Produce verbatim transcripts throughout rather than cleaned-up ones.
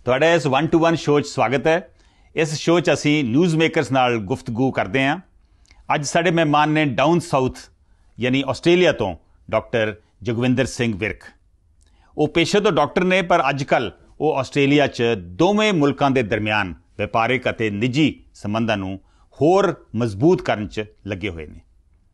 ਤੁਹਾਡਾ ਇਸ one two one show 'ਚ ਸਵਾਗਤ ਹੈ। ਇਸ ਸ਼ੋਅ 'ਚ ਅਸੀਂ ਨਿਊਜ਼ ਮੇਕਰਸ ਨਾਲ ਗੁਫ਼ਤਗੂ ਕਰਦੇ ਹਾਂ। ਅੱਜ ਸਾਡੇ ਮਹਿਮਾਨ ਨੇ ਡਾਊਨ ਸਾਊਥ ਯਾਨੀ ਆਸਟ੍ਰੇਲੀਆ ਤੋਂ ਡਾਕਟਰ ਜਗਵਿੰਦਰ ਸਿੰਘ ਵਿਰਕ। ਉਹ ਪੇਸ਼ੇ ਤੋਂ ਡਾਕਟਰ ਨੇ, ਪਰ ਅੱਜ ਕੱਲ੍ਹ ਉਹ ਆਸਟ੍ਰੇਲੀਆ 'ਚ ਦੋਵੇਂ ਮੁਲਕਾਂ ਦੇ ਦਰਮਿਆਨ ਵਪਾਰਿਕ ਅਤੇ ਨਿੱਜੀ ਸੰਬੰਧਾਂ ਨੂੰ ਹੋਰ ਮਜ਼ਬੂਤ ਕਰਨ 'ਚ ਲੱਗੇ ਹੋਏ ਨੇ।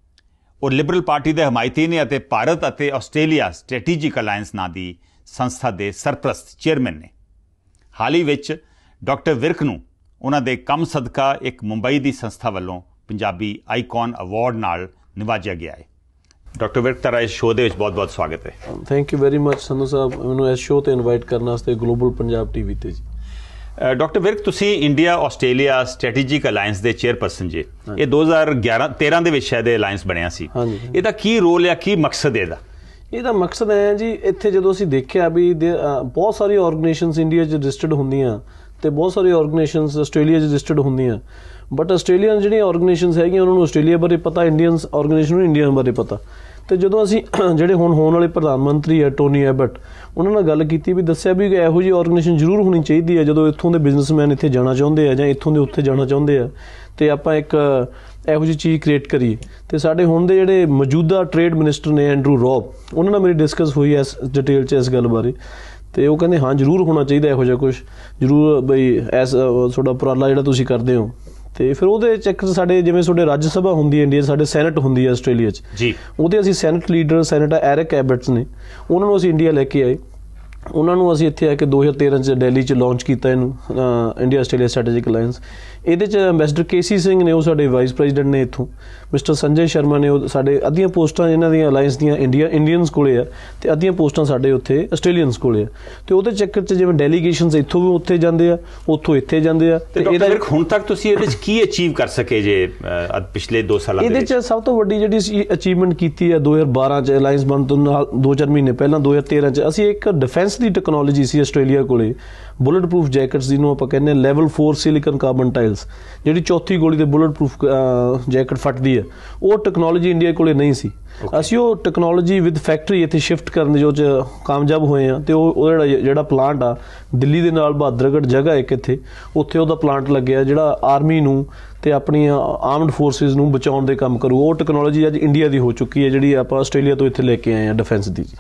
ਉਹ ਲਿਬਰਲ ਪਾਰਟੀ ਦੇ ਹਮਾਇਤੀ ਨੇ ਅਤੇ ਭਾਰਤ ਅਤੇ ਆਸਟ੍ਰੇਲੀਆ ਸਟ੍ਰੈਟੇਜਿਕ ਅਲਾਇੰਸ ਨਾਂ ਦੀ ਸੰਸਥਾ ਦੇ ਸਰਪ੍ਰਸਤ ਚੇਅਰਮੈਨ ਨੇ। ਹਾਲ ਹੀ ਵਿੱਚ ਡਾਕਟਰ ਵਿਰਕ ਨੂੰ ਉਹਨਾਂ ਦੇ ਕੰਮ ਸਦਕਾ ਇੱਕ ਮੁੰਬਈ ਦੀ ਸੰਸਥਾ ਵੱਲੋਂ ਪੰਜਾਬੀ ਆਈਕਨ ਅਵਾਰਡ ਨਾਲ ਨਿਵਾਜਿਆ ਗਿਆ ਹੈ। ਡਾਕਟਰ ਵਿਰਕ, ਤੁਹਾਡਾ ਇਸ ਸ਼ੋਅ ਦੇ ਵਿੱਚ ਬਹੁਤ ਬਹੁਤ ਸਵਾਗਤ ਹੈ। Thank you very much Sandhu Sahib, ਮੈਨੂੰ ਇਸ ਸ਼ੋਅ 'ਤੇ ਇਨਵਾਈਟ ਕਰਨ ਵਾਸਤੇ ਗਲੋਬਲ ਪੰਜਾਬ ਟੀਵੀ 'ਤੇ ਜੀ। ਡਾਕਟਰ ਵਿਰਕ, ਤੁਸੀਂ ਇੰਡੀਆ ਆਸਟ੍ਰੇਲੀਆ ਸਟ੍ਰੈਟੇਜਿਕ ਅਲਾਇੰਸ ਦੇ ਚੇਅਰਪਰਸਨ ਜੇ। ਇਹ ਦੋ ਹਜ਼ਾਰ ਗਿਆਰਾਂ ਤੇਰਾਂ ਦੇ ਵਿੱਚ ਸ਼ਾਇਦ ਇਹ ਅਲਾਇੰਸ ਬਣਿਆ ਸੀ। ਇਹਦਾ ਕੀ ਰੋਲ ਹੈ, ਕੀ ਮਕਸਦ ਹੈ ਇਹਦਾ? ਇਹਦਾ ਮਕਸਦ ਹੈ ਜੀ, ਇੱਥੇ ਜਦੋਂ ਅਸੀਂ ਦੇਖਿਆ ਵੀ ਬਹੁਤ ਸਾਰੀਆਂ ਆਰਗੇਨਾਈਜੇਸ਼ਨਸ ਇੰਡੀਆ 'ਚ ਰਜਿਸਟਰਡ ਹੁੰਦੀਆਂ ਅਤੇ ਬਹੁਤ ਸਾਰੀਆਂ ਆਰਗੇਨਾਈਜੇਸ਼ਨਸ ਆਸਟ੍ਰੇਲੀਆ 'ਚ ਰਜਿਸਟਰਡ ਹੁੰਦੀਆਂ, ਬਟ ਆਸਟ੍ਰੇਲੀਅਨ ਜਿਹੜੀਆਂ ਆਰਗੇਨਾਈਜੇਸ਼ਨਸ ਹੈਗੀਆਂ ਉਹਨਾਂ ਨੂੰ ਆਸਟ੍ਰੇਲੀਆ ਬਾਰੇ ਪਤਾ, ਇੰਡੀਅਨਸ ਆਰਗੇਨਾਈਜੇਸ਼ਨ ਨੂੰ ਇੰਡੀਆ ਬਾਰੇ ਪਤਾ। ਅਤੇ ਜਦੋਂ ਅਸੀਂ ਜਿਹੜੇ ਹੁਣ ਹੋਣ ਵਾਲੇ ਪ੍ਰਧਾਨ ਮੰਤਰੀ ਹੈ ਟੋਨੀ ਐਬਟ, ਉਹਨਾਂ ਨਾਲ ਗੱਲ ਕੀਤੀ ਵੀ ਦੱਸਿਆ ਵੀ ਇਹੋ ਜਿਹੀ ਆਰਗੇਨਾਈਜੇਸ਼ਨ ਜ਼ਰੂਰ ਹੋਣੀ ਚਾਹੀਦੀ ਹੈ ਜਦੋਂ ਇੱਥੋਂ ਦੇ ਬਿਜ਼ਨਸਮੈਨ ਇੱਥੇ ਜਾਣਾ ਚਾਹੁੰਦੇ ਆ ਜਾਂ ਇੱਥੋਂ ਦੇ ਉੱਥੇ ਜਾਣਾ ਚਾਹੁੰਦੇ ਆ, ਅਤੇ ਆਪਾਂ ਇੱਕ ਇਹੋ ਜਿਹੀ ਚੀਜ਼ ਕ੍ਰੀਏਟ ਕਰੀਏ। ਅਤੇ ਸਾਡੇ ਹੁਣ ਦੇ ਜਿਹੜੇ ਮੌਜੂਦਾ ਟ੍ਰੇਡ ਮਿਨਿਸਟਰ ਨੇ ਐਂਡਰੂ ਰੌਬ, ਉਹਨਾਂ ਨਾਲ ਮੇਰੀ ਡਿਸਕਸ ਹੋਈ ਇਸ ਡਿਟੇਲ 'ਚ ਇਸ ਗੱਲ ਬਾਰੇ, ਅਤੇ ਉਹ ਕਹਿੰਦੇ ਹਾਂ ਜ਼ਰੂਰ ਹੋਣਾ ਚਾਹੀਦਾ ਇਹੋ ਜਿਹਾ ਕੁਛ, ਜ਼ਰੂਰ ਬਈ ਐਸ ਤੁਹਾਡਾ ਉਪਰਾਲਾ ਜਿਹੜਾ ਤੁਸੀਂ ਕਰਦੇ ਹੋ। ਅਤੇ ਫਿਰ ਉਹਦੇ ਚੱਕਰ ਸਾਡੇ ਜਿਵੇਂ ਤੁਹਾਡੇ ਰਾਜ ਸਭਾ ਹੁੰਦੀ ਹੈ ਇੰਡੀਆ, ਸਾਡੇ ਸੈਨੇਟ ਹੁੰਦੀ ਹੈ ਆਸਟ੍ਰੇਲੀਆ 'ਚ ਜੀ, ਉਹਦੇ ਅਸੀਂ senate leader senator Eric Abetz ਨੇ, ਉਹਨਾਂ ਨੂੰ ਅਸੀਂ ਇੰਡੀਆ ਲੈ ਕੇ ਆਏ। ਉਹਨਾਂ ਨੂੰ ਅਸੀਂ ਇੱਥੇ ਆ ਕੇ ਦੋ ਹਜ਼ਾਰ ਤੇਰਾਂ 'ਚ ਦਿੱਲੀ 'ਚ ਲਾਂਚ ਕੀਤਾ ਇਹਨੂੰ, ਇੰਡੀਆ ਆਸਟ੍ਰੇਲੀਆ ਸਟ੍ਰੈਟੇਜਿਕ ਅਲਾਇੰਸ। ਇਹਦੇ 'ਚ ਅੰਬੈਸਡਰ ਕੇ ਸੀ ਸਿੰਘ ਨੇ, ਉਹ ਸਾਡੇ ਵਾਈਸ ਪ੍ਰੈਜ਼ੀਡੈਂਟ ਨੇ ਇੱਥੋਂ। ਮਿਸਟਰ ਸੰਜੇ ਸ਼ਰਮਾ ਨੇ, ਉਹ ਸਾਡੇ ਅੱਧੀਆਂ ਪੋਸਟਾਂ ਇਹਨਾਂ ਦੀਆਂ ਅਲਾਇੰਸ ਦੀਆਂ ਇੰਡੀਆ ਇੰਡੀਅਨਸ ਕੋਲੇ ਆ, ਅਤੇ ਅੱਧੀਆਂ ਪੋਸਟਾਂ ਸਾਡੇ ਉੱਥੇ ਆਸਟ੍ਰੇਲੀਅਨਸ ਕੋਲੇ ਆ। ਅਤੇ ਉਹਦੇ ਚੱਕਰ 'ਚ ਜਿਵੇਂ ਡੈਲੀਗੇਸ਼ਨਸ ਇੱਥੋਂ ਵੀ ਉੱਥੇ ਜਾਂਦੇ ਆ, ਉੱਥੋਂ ਇੱਥੇ ਜਾਂਦੇ ਆ। ਅਤੇ ਇਹਦਾ ਹੁਣ ਤੱਕ ਤੁਸੀਂ ਇਹਦੇ 'ਚ ਕੀ ਅਚੀਵ ਕਰ ਸਕੇ ਜੇ ਪਿਛਲੇ ਦੋ ਸਾਲਾਂ ਇਹਦੇ 'ਚ? ਸਭ ਤੋਂ ਵੱਡੀ ਜਿਹੜੀ ਅਸੀਂ ਅਚੀਵਮੈਂਟ ਕੀਤੀ ਹੈ ਦੋ ਹਜ਼ਾਰ ਬਾਰਾਂ 'ਚ ਅਲਾਇੰਸ ਬਣਨ ਤੋਂ ਨਾਲ ਦੋ ਚਾਰ ਮਹੀਨੇ ਪਹਿਲਾਂ ਦੋ ਹਜ਼ਾਰ ਤੇਰਾਂ 'ਚ ਅਸੀਂ ਇੱਕ ਡਿਫੈਂਸ ਦੀ ਟੈਕਨੋਲੋਜੀ ਸੀ ਆਸਟ੍ਰੇਲੀਆ ਕੋਲੇ, ਬੁਲਟ ਪ੍ਰੂਫ ਜੈਕਟਸ ਜਿਹਨੂੰ ਆਪਾਂ ਕਹਿੰਦੇ ਹਾਂ level four silicon carbon tiles, ਜਿਹੜੀ ਚੌਥੀ ਗੋਲੀ ਦੇ ਬੁਲਟ ਪ੍ਰੂਫ ਜੈਕਟ ਫਟਦੀ ਹੈ, ਉਹ ਟੈਕਨੋਲੋਜੀ ਇੰਡੀਆ ਕੋਲੇ ਨਹੀਂ ਸੀ। ਅਸੀਂ ਉਹ ਟੈਕਨੋਲੋਜੀ ਵਿਦ ਫੈਕਟਰੀ ਇੱਥੇ ਸ਼ਿਫਟ ਕਰਨ ਦੇ ਜੋ 'ਚ ਕਾਮਯਾਬ ਹੋਏ ਹਾਂ। ਅਤੇ ਉਹ ਉਹ ਜਿਹੜਾ ਜਿਹੜਾ ਪਲਾਂਟ ਆ ਦਿੱਲੀ ਦੇ ਨਾਲ ਬਹਾਦਰਗੜ੍ਹ ਜਗ੍ਹਾ ਇੱਕ ਇੱਥੇ, ਉੱਥੇ ਉਹਦਾ ਪਲਾਂਟ ਲੱਗਿਆ ਜਿਹੜਾ ਆਰਮੀ ਨੂੰ ਅਤੇ ਆਪਣੀਆਂ ਆਰਮਡ ਫੋਰਸਿਸ ਨੂੰ ਬਚਾਉਣ ਦੇ ਕੰਮ ਕਰੂ। ਉਹ ਟੈਕਨੋਲੋਜੀ ਅੱਜ ਇੰਡੀਆ ਦੀ ਹੋ ਚੁੱਕੀ ਹੈ, ਜਿਹੜੀ ਆਪਾਂ ਆਸਟ੍ਰੇਲੀਆ ਤੋਂ ਇੱਥੇ ਲੈ ਕੇ ਆਏ ਹਾਂ ਡਿਫੈਂਸ ਦੀ।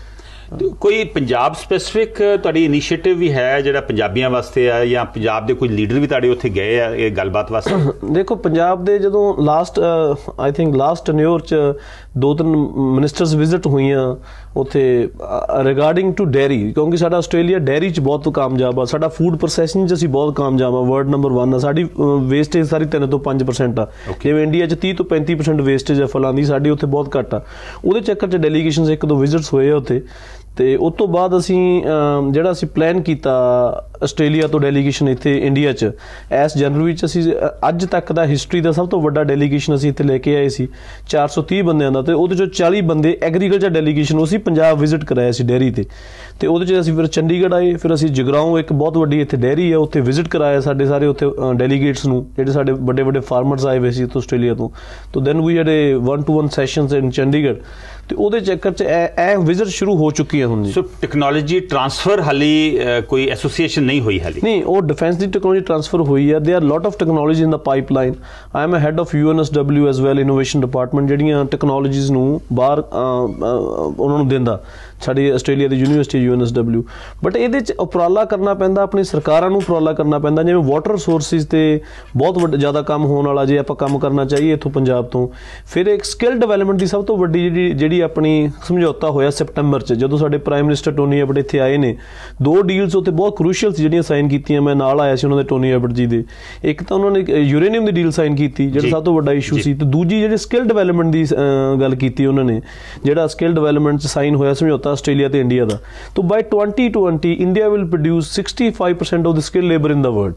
ਕੋਈ ਪੰਜਾਬ ਸਪੈਸੀਫਿਕ ਤੁਹਾਡੀ ਇਨੀਸ਼ੀਏਟਿਵ ਵੀ ਹੈ ਜਿਹੜਾ ਪੰਜਾਬੀਆਂ ਵਾਸਤੇ ਆ, ਜਾਂ ਪੰਜਾਬ ਦੇ ਕੋਈ ਲੀਡਰ ਵੀ ਤੁਹਾਡੇ ਉੱਥੇ ਗਏ ਆ ਇਹ ਗੱਲਬਾਤ ਵਾਸਤੇ? ਦੇਖੋ, ਪੰਜਾਬ ਦੇ ਜਦੋਂ last I think last tenure 'ਚ ਦੋ ਤਿੰਨ ਮਿਨਿਸਟਰਸ ਵਿਜ਼ਿਟ ਹੋਈਆਂ ਉੱਥੇ ਰਿਗਾਰਡਿੰਗ ਟੂ ਡੇਅਰੀ, ਕਿਉਂਕਿ ਸਾਡਾ ਆਸਟ੍ਰੇਲੀਆ ਡੇਅਰੀ 'ਚ ਬਹੁਤ ਕਾਮਯਾਬ ਆ, ਸਾਡਾ ਫੂਡ ਪ੍ਰੋਸੈਸਿੰਗ 'ਚ ਅਸੀਂ ਬਹੁਤ ਕਾਮਯਾਬ ਆ, ਵਰਲਡ ਨੰਬਰ ਵਨ ਆ। ਸਾਡੀ ਵੇਸਟੇਜ ਸਾਰੀ ਤਿੰਨ ਤੋਂ ਪੰਜ ਪਰਸੈਂਟ ਆ, ਜਿਵੇਂ ਇੰਡੀਆ 'ਚ ਤੀਹ ਤੋਂ ਪੈਂਤੀ ਪਰਸੈਂਟ ਵੇਸਟੇਜ ਆ ਫਲਾਂ ਦੀ, ਸਾਡੀ ਉੱਥੇ ਬਹੁਤ ਘੱਟ ਆ। ਉਹਦੇ ਚੱਕਰ 'ਚ ਡੈਲੀਗੇਸ਼ਨਸ ਇੱਕ ਦੋ ਵਿਜ਼ਿਟਸ ਹੋਏ ਆ ਉੱਥੇ। ਅਤੇ ਉਸ ਤੋਂ ਬਾਅਦ ਅਸੀਂ ਜਿਹੜਾ ਅਸੀਂ ਪਲਾਨ ਕੀਤਾ ਆਸਟ੍ਰੇਲੀਆ ਤੋਂ ਡੈਲੀਗੇਸ਼ਨ ਇੱਥੇ ਇੰਡੀਆ 'ਚ, ਇਸ ਜਨਵਰੀ 'ਚ ਅਸੀਂ ਅੱਜ ਤੱਕ ਦਾ ਹਿਸਟਰੀ ਦਾ ਸਭ ਤੋਂ ਵੱਡਾ ਡੈਲੀਗੇਸ਼ਨ ਅਸੀਂ ਇੱਥੇ ਲੈ ਕੇ ਆਏ ਸੀ, ਚਾਰ ਸੌ ਤੀਹ ਬੰਦਿਆਂ ਦਾ। ਅਤੇ ਉਹਦੇ 'ਚੋਂ ਚਾਲੀ ਬੰਦੇ ਐਗਰੀਕਲਚਰ ਡੈਲੀਗੇਸ਼ਨ, ਉਹ ਅਸੀਂ ਪੰਜਾਬ ਵਿਜ਼ਿਟ ਕਰਾਇਆ ਸੀ ਡੇਅਰੀ 'ਤੇ। ਅਤੇ ਉਹਦੇ 'ਚ ਅਸੀਂ ਫਿਰ ਚੰਡੀਗੜ੍ਹ ਆਏ, ਫਿਰ ਅਸੀਂ ਜਗਰਾਓਂ ਇੱਕ ਬਹੁਤ ਵੱਡੀ ਇੱਥੇ ਡੇਅਰੀ ਹੈ ਉੱਥੇ ਵਿਜ਼ਿਟ ਕਰਾਇਆ ਸਾਡੇ ਸਾਰੇ ਉੱਥੇ ਡੈਲੀਗੇਟਸ ਨੂੰ, ਜਿਹੜੇ ਸਾਡੇ ਵੱਡੇ ਵੱਡੇ ਫਾਰਮਰਸ ਆਏ ਹੋਏ ਸੀ ਉੱਥੋਂ ਆਸਟ੍ਰੇਲੀਆ ਤੋਂ। ਤੋ ਦੈਨ ਵੀ ਜਿਹੜੇ one to one sessions in Chandigarh, ਅਤੇ ਉਹਦੇ ਚੱਕਰ 'ਚ ਇਹ ਵਿਜ਼ਿਟ ਸ਼ੁਰੂ ਹੋ ਚੁੱਕੀ ਹੈ ਹੁਣ ਜੀ। ਸੋ ਟੈਕਨੋਲੋਜੀ ਟ੍ਰਾਂਸਫਰ ਹਾਲੀ ਕੋਈ ਐਸੋਸੀਏਸ਼ਨ ਨਹੀਂ ਹੋਈ ਹਾਲੀ? ਨਹੀਂ, ਉਹ ਡਿਫੈਂਸ ਦੀ ਟੈਕਨੋਲੋਜੀ ਟ੍ਰਾਂਸਫਰ ਹੋਈ ਹੈ। They are lot of technology in the pipeline. I am a head of U N S W as well, innovation department, ਜਿਹੜੀਆਂ ਟੈਕਨੋਲੋਜੀਜ਼ ਨੂੰ ਬਾਹਰ ਉਹਨਾਂ ਨੂੰ ਦਿੰਦਾ ਸਾਡੀ ਆਸਟ੍ਰੇਲੀਆ ਦੀ university U N S W. But ਇਹਦੇ 'ਚ ਉਪਰਾਲਾ ਕਰਨਾ ਪੈਂਦਾ, ਆਪਣੀ ਸਰਕਾਰਾਂ ਨੂੰ ਉਪਰਾਲਾ ਕਰਨਾ ਪੈਂਦਾ। ਜਿਵੇਂ ਵਾਟਰ ਸੋਰਸਿਸ 'ਤੇ ਬਹੁਤ ਵੱਡਾ ਜ਼ਿਆਦਾ ਕੰਮ ਹੋਣ ਵਾਲਾ, ਜੇ ਆਪਾਂ ਕੰਮ ਕਰਨਾ ਚਾਹੀਏ ਇੱਥੋਂ ਪੰਜਾਬ ਤੋਂ। ਫਿਰ ਇੱਕ ਸਕਿੱਲ ਡਿਵੈਲਪਮੈਂਟ ਦੀ ਸਭ ਤੋਂ ਵੱਡੀ ਜਿਹੜੀ ਜਿਹੜੀ ਆਪਣੀ ਸਮਝੌਤਾ ਹੋਇਆ ਸੈਪਟੰਬਰ 'ਚ, ਜਦੋਂ ਸਾਡੇ ਪ੍ਰਾਈਮ ਮਿਨਿਸਟਰ ਟੋਨੀ ਐਬਟ ਇੱਥੇ ਆਏ ਨੇ। ਦੋ ਡੀਲਸ ਉੱਥੇ ਬਹੁਤ ਕਰੂਸ਼ੀਅਲ ਸੀ ਜਿਹੜੀਆਂ ਸਾਈਨ ਕੀਤੀਆਂ, ਮੈਂ ਨਾਲ ਆਇਆ ਸੀ ਉਹਨਾਂ ਦੇ ਟੋਨੀ ਐਬਟ ਜੀ ਦੇ। ਇੱਕ ਤਾਂ ਉਹਨਾਂ ਨੇ ਯੂਰੇਨੀਅਮ ਦੀ ਡੀਲ ਸਾਈਨ ਕੀਤੀ, ਜਿਹੜਾ ਸਭ ਤੋਂ ਵੱਡਾ ਇਸ਼ੂ ਸੀ, ਅਤੇ ਦੂਜੀ ਜਿਹੜੀ ਸਕਿੱਲ ਡਿਵੈਲਪਮੈਂਟ ਦੀ ਗੱਲ ਕੀਤੀ ਉਹਨਾਂ ਨੇ, ਜਿਹੜਾ ਸਕਿੱਲ ਡਿਵੈਲਪਮੈਂਟ 'ਚ ਸਾਈਨ ਹੋਇਆ ਸਮਝੌਤਾ ਆਸਟ੍ਰੇਲੀਆ ਤੇ ਇੰਡੀਆ ਦਾ। तो by twenty twenty India will produce sixty five percent of the skill labour in the world.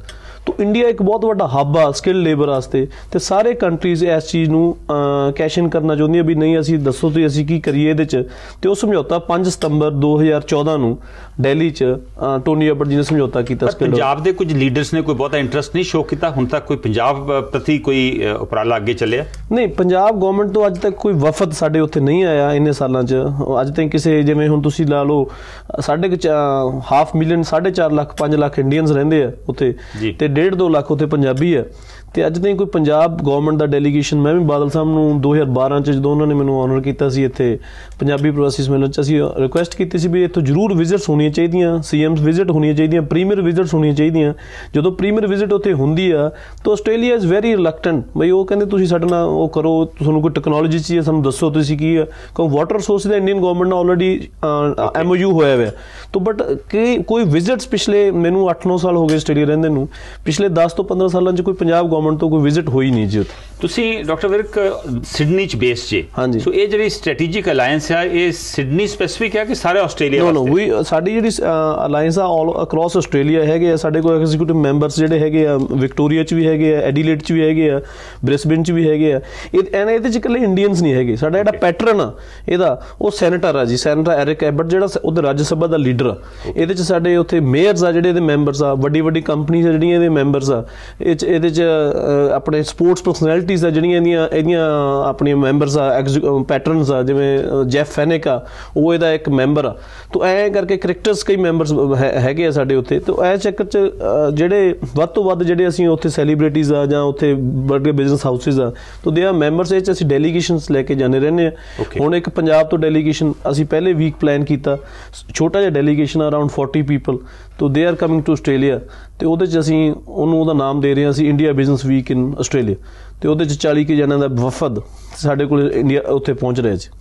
तो इंडिया एक बहुत बड़ा हब आ स्किल लेबर वास्ते, तो सारे कंट्रीज इस चीज़ नूं कैश इन करना चाਹੁੰਦੀਆਂ भी नहीं असीं दसो तो असीं की करिए ਇਹਦੇ 'ਚ। ਤੇ ਉਹ ਸਮਝੌਤਾ ਪੰਜ ਸਤੰਬਰ दो हज़ार चौदह ਨੂੰ ਦਿੱਲੀ 'ਚ ਟੋਨੀ ਅਬਟ ਜੀ ਨੇ ਸਮਝੌਤਾ ਕੀਤਾ। ਪੰਜਾਬ ਦੇ ਕੁਝ ਲੀਡਰਸ ਨੇ ਕੋਈ ਬਹੁਤਾ ਇੰਟਰਸਟ ਨਹੀਂ ਸ਼ੋਅ ਕੀਤਾ ਹੁਣ ਤੱਕ, ਕੋਈ ਪੰਜਾਬ ਪ੍ਰਤੀ ਕੋਈ ਉਪਰਾਲਾ ਅੱਗੇ ਚੱਲਿਆ ਨਹੀਂ? ਪੰਜਾਬ ਗਵਰਨਮੈਂਟ ਤੋਂ ਅੱਜ ਤੱਕ ਕੋਈ ਵਫਦ ਸਾਡੇ ਉੱਥੇ ਨਹੀਂ ਆਇਆ ਇੰਨੇ ਸਾਲਾਂ 'ਚ। ਅੱਜ ਤੱਕ ਕਿਸੇ ਜਿਵੇਂ ਹੁਣ ਤੁਸੀਂ ਲਾ ਲਓ ਸਾਢੇ ਕੁ ਹਾਫ ਮਿਲੀਅਨ ਸਾਢੇ ਚਾਰ ਲੱਖ ਪੰਜ ਲੱਖ ਇੰਡੀਅਨਸ ਰਹਿੰਦੇ ਆ ਉੱਥੇ, ਤੇ ਡੇਢ ਦੋ ਲੱਖ ਉੱਥੇ ਪੰਜਾਬੀ ਆ। ਤੇ ਅੱਜ ਤਾਈਂ ਕੋਈ ਪੰਜਾਬ ਗਵਰਨਮੈਂਟ ਦਾ ਡੈਲੀਗੇਸ਼ਨ, ਮੈਂ ਵੀ ਬਾਦਲ ਸਾਹਿਬ ਨੂੰ ਦੋ ਹਜ਼ਾਰ ਬਾਰਾਂ 'ਚ ਜਦੋਂ ਉਹਨਾਂ ਨੇ ਮੈਨੂੰ ਆਨਰ ਕੀਤਾ ਸੀ ਇੱਥੇ ਪੰਜਾਬੀ ਪ੍ਰਵਾਸੀ ਸੰਮੇਲਨ 'ਚ, ਅਸੀਂ ਰਿਕੁਐਸਟ ਕੀਤੀ ਸੀ ਵੀ ਇੱਥੋਂ ਜ਼ਰੂਰ ਵਿਜ਼ਿਟਸ ਹੋਣੀਆਂ ਚਾਹੀਦੀਆਂ, ਸੀ ਐਮਸ ਵਿਜ਼ਿਟ ਹੋਣੀਆਂ ਚਾਹੀਦੀਆਂ, ਪ੍ਰੀਮੀਅਰ ਵਿਜ਼ਿਟਸ ਹੋਣੀਆਂ ਚਾਹੀਦੀਆਂ। ਜਦੋਂ ਪ੍ਰੀਮੀਅਰ ਵਿਜ਼ਿਟ ਉੱਥੇ ਹੁੰਦੀ ਆ ਤਾਂ ਆਸਟ੍ਰੇਲੀਆ ਇਜ਼ ਵੈਰੀ ਰਿਲੈਕਟੈਂਟ, ਬਈ ਉਹ ਕਹਿੰਦੇ ਤੁਸੀਂ ਸਾਡੇ ਨਾਲ ਉਹ ਕਰੋ, ਤੁਹਾਨੂੰ ਕੋਈ ਟੈਕਨੋਲੋਜੀ ਚਾਹੀਏ ਸਾਨੂੰ ਦੱਸੋ ਤੁਸੀਂ ਕੀ ਆ, ਕਿਉਂਕਿ ਵਾਟਰ ਰਿਸੋਰਸ ਦਾ ਇੰਡੀਅਨ ਗਵਰਨਮੈਂਟ ਨਾਲ ਆਲਰੇਡੀ ਐਮ ਓ ਯੂ ਹੋਇਆ ਹੋਇਆ। ਤਾਂ ਬਟ ਕਿ ਕੋਈ ਵਿਜ਼ਿਟਸ ਪਿਛਲੇ ਮੈਨੂੰ ਅੱਠ ਨੌ ਸਾਲ ਹੋ ਗਏ ਆਸਟ੍ਰੇਲੀਆ ਰਹਿੰਦੇ ਨੂੰ, ਪਿਛਲੇ ਦਸ ਤੋਂ ਪੰਦਰਾਂ ਸਾਲਾਂ 'ਚ ਕੋਈ ਪੰਜਾਬ ਗਵਰਨਮੈਂਟ ਤੋਂ ਕੋਈ ਵਿਜ਼ਿਟ ਹੋਈ ਨਹੀਂ ਜੀ ਉੱਥੇ। ਤੁਸੀਂ ਡਾਕਟਰ ਵਿਰਕ ਸਿਡਨੀ 'ਚ ਬੇਸ ਜੇ, ਹਾਂਜੀ, ਸੋ ਇਹ ਜਿਹੜੀ ਸਟ੍ਰੈਟੇਜਿਕ ਅਲਾਈਅੰਸ ਆ ਇਹ ਸਿਡਨੀ ਸਪੈਸੀਫਿਕ ਹੈ ਕਿ ਸਾਰੇ ਆਸਟ੍ਰੇਲੀਆ ਵਾਸਤੇ? ਨੋ ਨੋ ਵੀ ਸਾਡੀ ਜਿਹੜੀ ਅਲਾਈਅੰਸ ਆ ਆਲ ਅਕ੍ਰੋਸ ਆਸਟ੍ਰੇਲੀਆ ਹੈਗੇ ਆ। ਸਾਡੇ ਕੋਲ ਐਗਜ਼ੀਕਿਊਟਿਵ ਮੈਂਬਰਸ ਜਿਹੜੇ ਹੈਗੇ ਆ ਵਿਕਟੋਰੀਆ 'ਚ ਵੀ ਹੈਗੇ ਆ, ਐਡੀਲੇਡ 'ਚ ਵੀ ਹੈਗੇ ਆ, ਬ੍ਰਿਸਬੇਨ 'ਚ ਵੀ ਹੈਗੇ ਆ। ਇਹ ਇਹਦੇ 'ਚ ਇਕੱਲੇ ਇੰਡੀਅਨਸ ਨਹੀਂ ਹੈਗੇ। ਸਾਡਾ ਜਿਹੜਾ ਪੈਟਰਨ ਆ ਇਹਦਾ ਉਹ ਸੈਨੇਟਰ ਆ ਜੀ, ਸੈਨੇਟਰ ਐਰਿਕ ਐਬਟ ਜਿਹੜਾ ਉਹਦੇ ਰਾਜ ਸਭਾ ਦਾ ਲੀਡਰ ਆ। ਇਹਦੇ 'ਚ ਸਾਡੇ ਉੱਥੇ ਮੇਅਰਸ ਆ ਜਿਹੜੇ ਇਹਦੇ ਮੈਂਬਰਸ ਆ, ਵੱਡੀ ਵੱਡੀ ਕੰਪਨੀਜ਼ ਆ ਜਿਹੜੀਆਂ ਇਹਦੇ ਮੈਂਬਰਸ ਆ। ਇਹ 'ਚ ਇਹਦੇ 'ਚ ਆਪਣੇ ਸਪੋਰਟਸ ਪਰਸਨੈਲਿਟੀਜ਼ ਆ ਜਿਹੜੀਆਂ ਇਹਦੀਆਂ ਇਹਦੀਆਂ ਆਪਣੀਆਂ ਮੈਂਬਰਸ ਆ, ਪੈਟਰਨਸ ਆ, ਜਿਵੇਂ ਜੈਫ ਫੈਨਿਕ ਆ ਉਹ ਇਹਦਾ ਇੱਕ ਮੈਂਬਰ ਆ। ਤਾਂ ਐਂ ਕਰਕੇ ਕ੍ਰਿਕਟਰਸ ਕਈ ਮੈਂਬਰਸ ਹੈਗੇ ਆ ਸਾਡੇ ਉੱਥੇ। ਤਾਂ ਇਹ ਚੱਕਰ 'ਚ ਜਿਹੜੇ ਵੱਧ ਤੋਂ ਵੱਧ ਜਿਹੜੇ ਅਸੀਂ ਉੱਥੇ ਸੈਲੀਬ੍ਰਿਟੀਜ਼ ਆ ਜਾਂ ਉੱਥੇ ਵੱਡੇ ਬਿਜ਼ਨਸ ਹਾਊਸਿਸ ਆ, ਤਾਂ ਦੇ ਆ ਮੈਂਬਰਸ। ਇਹ 'ਚ ਅਸੀਂ ਡੈਲੀਗੇਸ਼ਨਸ ਲੈ ਕੇ ਜਾਂਦੇ ਰਹਿੰਦੇ ਹਾਂ। ਹੁਣ ਇੱਕ ਪੰਜਾਬ ਤੋਂ ਡੈਲੀਗੇਸ਼ਨ ਅਸੀਂ ਪਹਿਲੇ ਵੀਕ ਪਲਾਨ ਕੀਤਾ, ਛੋਟਾ ਜਿਹਾ ਡੈਲੀਗੇਸ਼ਨ ਅਰਾਊਂਡ ਫੋਰਟੀ ਪੀਪਲ, ਤੋ they are coming to Australia. ਤੇ ਉਹਦੇ 'ਚ ਅਸੀਂ ਉਹਨੂੰ ਉਹਦਾ ਨਾਮ ਦੇ ਰਹੇ ਹਾਂ ਅਸੀਂ India business week in Australia. ਤੇ ਉਹਦੇ 'ਚ ਚਾਲੀ ਕੁ ਜਣਿਆਂ ਦਾ ਵਫਦ ਸਾਡੇ ਕੋਲ ਇੰਡੀਆ ਉੱਥੇ ਪਹੁੰਚ ਰਿਹਾ ਜੀ।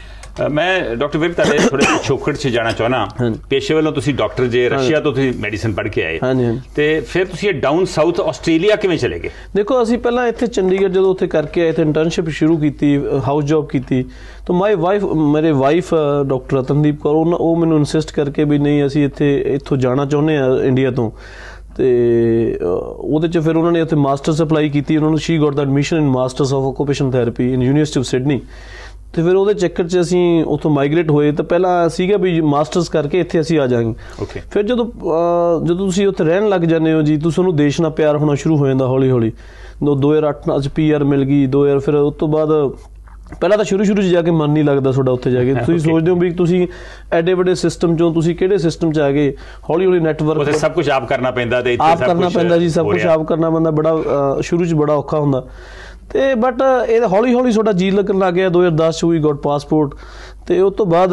ਮੈਂ ਡਾਕਟਰ ਵਿਰਕ ਤੁਹਾਡੇ ਥੋੜੇ ਪਿਛੋਕੜ 'ਚ ਜਾਣਾ ਚਾਹੁੰਦਾ। ਪੇਸ਼ੇ ਵੱਲੋਂ ਤੁਸੀਂ ਡਾਕਟਰ ਜੇ, ਰਸ਼ੀਆ ਤੋਂ ਤੁਸੀਂ ਮੈਡੀਸਨ ਪੜ੍ਹ ਕੇ ਆਏ, ਤੇ ਫਿਰ ਤੁਸੀਂ ਇਹ ਡਾਊਨ ਸਾਊਥ ਆਸਟ੍ਰੇਲੀਆ ਕਿਵੇਂ ਚਲੇ ਗਏ? ਦੇਖੋ ਅਸੀਂ ਪਹਿਲਾਂ ਇੱਥੇ ਚੰਡੀਗੜ੍ਹ ਜਦੋਂ ਉੱਥੇ ਕਰਕੇ ਆਏ ਤੇ ਇੰਟਰਨਸ਼ਿਪ ਸ਼ੁਰੂ ਕੀਤੀ, ਹਾਊਸ ਜੌਬ ਕੀਤੀ। ਤਾਂ ਮਾਈ ਵਾਈਫ ਮੇਰੇ ਵਾਈਫ ਡਾਕਟਰ ਰਤਨਦੀਪ ਕੌਰ, ਉਹਨਾਂ ਉਹ ਮੈਨੂੰ ਇਨਸਿਸਟ ਕਰਕੇ ਵੀ ਨਹੀਂ ਅਸੀਂ ਇੱਥੇ ਇੱਥੋਂ ਜਾਣਾ ਚਾਹੁੰਦੇ ਹਾਂ ਇੰਡੀਆ ਤੋਂ। ਤੇ ਉਹਦੇ 'ਚ ਫਿਰ ਉਹਨਾਂ ਨੇ ਉੱਥੇ ਮਾਸਟਰਸ ਅਪਲਾਈ ਕੀਤੀ, ਉਹਨਾਂ ਨੂੰ she got the admission in masters of occupation therapy in university of Sydney. ਤੇ ਫਿਰ ਉਹਦੇ ਚੱਕਰ 'ਚ ਅਸੀਂ ਉੱਥੋਂ ਮਾਈਗ੍ਰੇਟ ਹੋਏ। ਤਾਂ ਪਹਿਲਾਂ ਸੀਗਾ ਵੀ ਮਾਸਟਰਸ ਕਰਕੇ ਇੱਥੇ ਅਸੀਂ ਆ ਜਾਵਾਂਗੇ। ਫਿਰ ਜਦੋਂ ਜਦੋਂ ਤੁਸੀਂ ਉੱਥੇ ਰਹਿਣ ਲੱਗ ਜਾਂਦੇ ਹੋ ਜੀ, ਤੁਸੀਂ ਤੁਹਾਨੂੰ ਦੇਸ਼ ਨਾਲ ਪਿਆਰ ਹੋਣਾ ਸ਼ੁਰੂ ਹੋ ਜਾਂਦਾ ਹੌਲੀ ਹੌਲੀ। ਦੋ ਹਜ਼ਾਰ ਅੱਠ ਨਾਲ ਪੀ ਆਰ ਮਿਲ ਗਈ, ਦੋ ਹਜ਼ਾਰ ਫਿਰ ਉਸ ਤੋਂ ਬਾਅਦ ਪਹਿਲਾਂ ਤਾਂ ਸ਼ੁਰੂ ਸ਼ੁਰੂ 'ਚ ਜਾ ਕੇ ਮਨ ਨਹੀਂ ਲੱਗਦਾ ਤੁਹਾਡਾ ਉੱਥੇ ਜਾ ਕੇ। ਤੁਸੀਂ ਸੋਚਦੇ ਹੋ ਵੀ ਤੁਸੀਂ ਐਡੇ ਵੱਡੇ ਸਿਸਟਮ 'ਚੋਂ ਤੁਸੀਂ ਕਿਹੜੇ ਸਿਸਟਮ 'ਚ ਆ ਗਏ। ਹੌਲੀ ਹੌਲੀ ਨੈਟਵਰਕ ਸਭ ਕੁਝ ਆਪ ਕਰਨਾ ਪੈਂਦਾ, ਤੇ ਆਪ ਕਰਨਾ ਪੈਂਦਾ ਜੀ, ਸਭ ਕੁਝ ਆਪ ਕਰਨਾ ਪੈਂਦਾ। ਬੜਾ ਸ਼ੁਰੂ 'ਚ ਬੜਾ ਔਖਾ ਹੁੰਦਾ। ਤੇ ਬਟ ਇਹ ਹੌਲੀ ਹੌਲੀ ਤੁਹਾਡਾ ਜੀ ਲੱਗਣ ਲੱਗ ਗਿਆ। ਦੋ ਹਜ਼ਾਰ ਦਸ 'ਚ ਵੀ ਗੋਟ ਪਾਸਪੋਰਟ। ਤੇ ਉਸ ਤੋਂ ਬਾਅਦ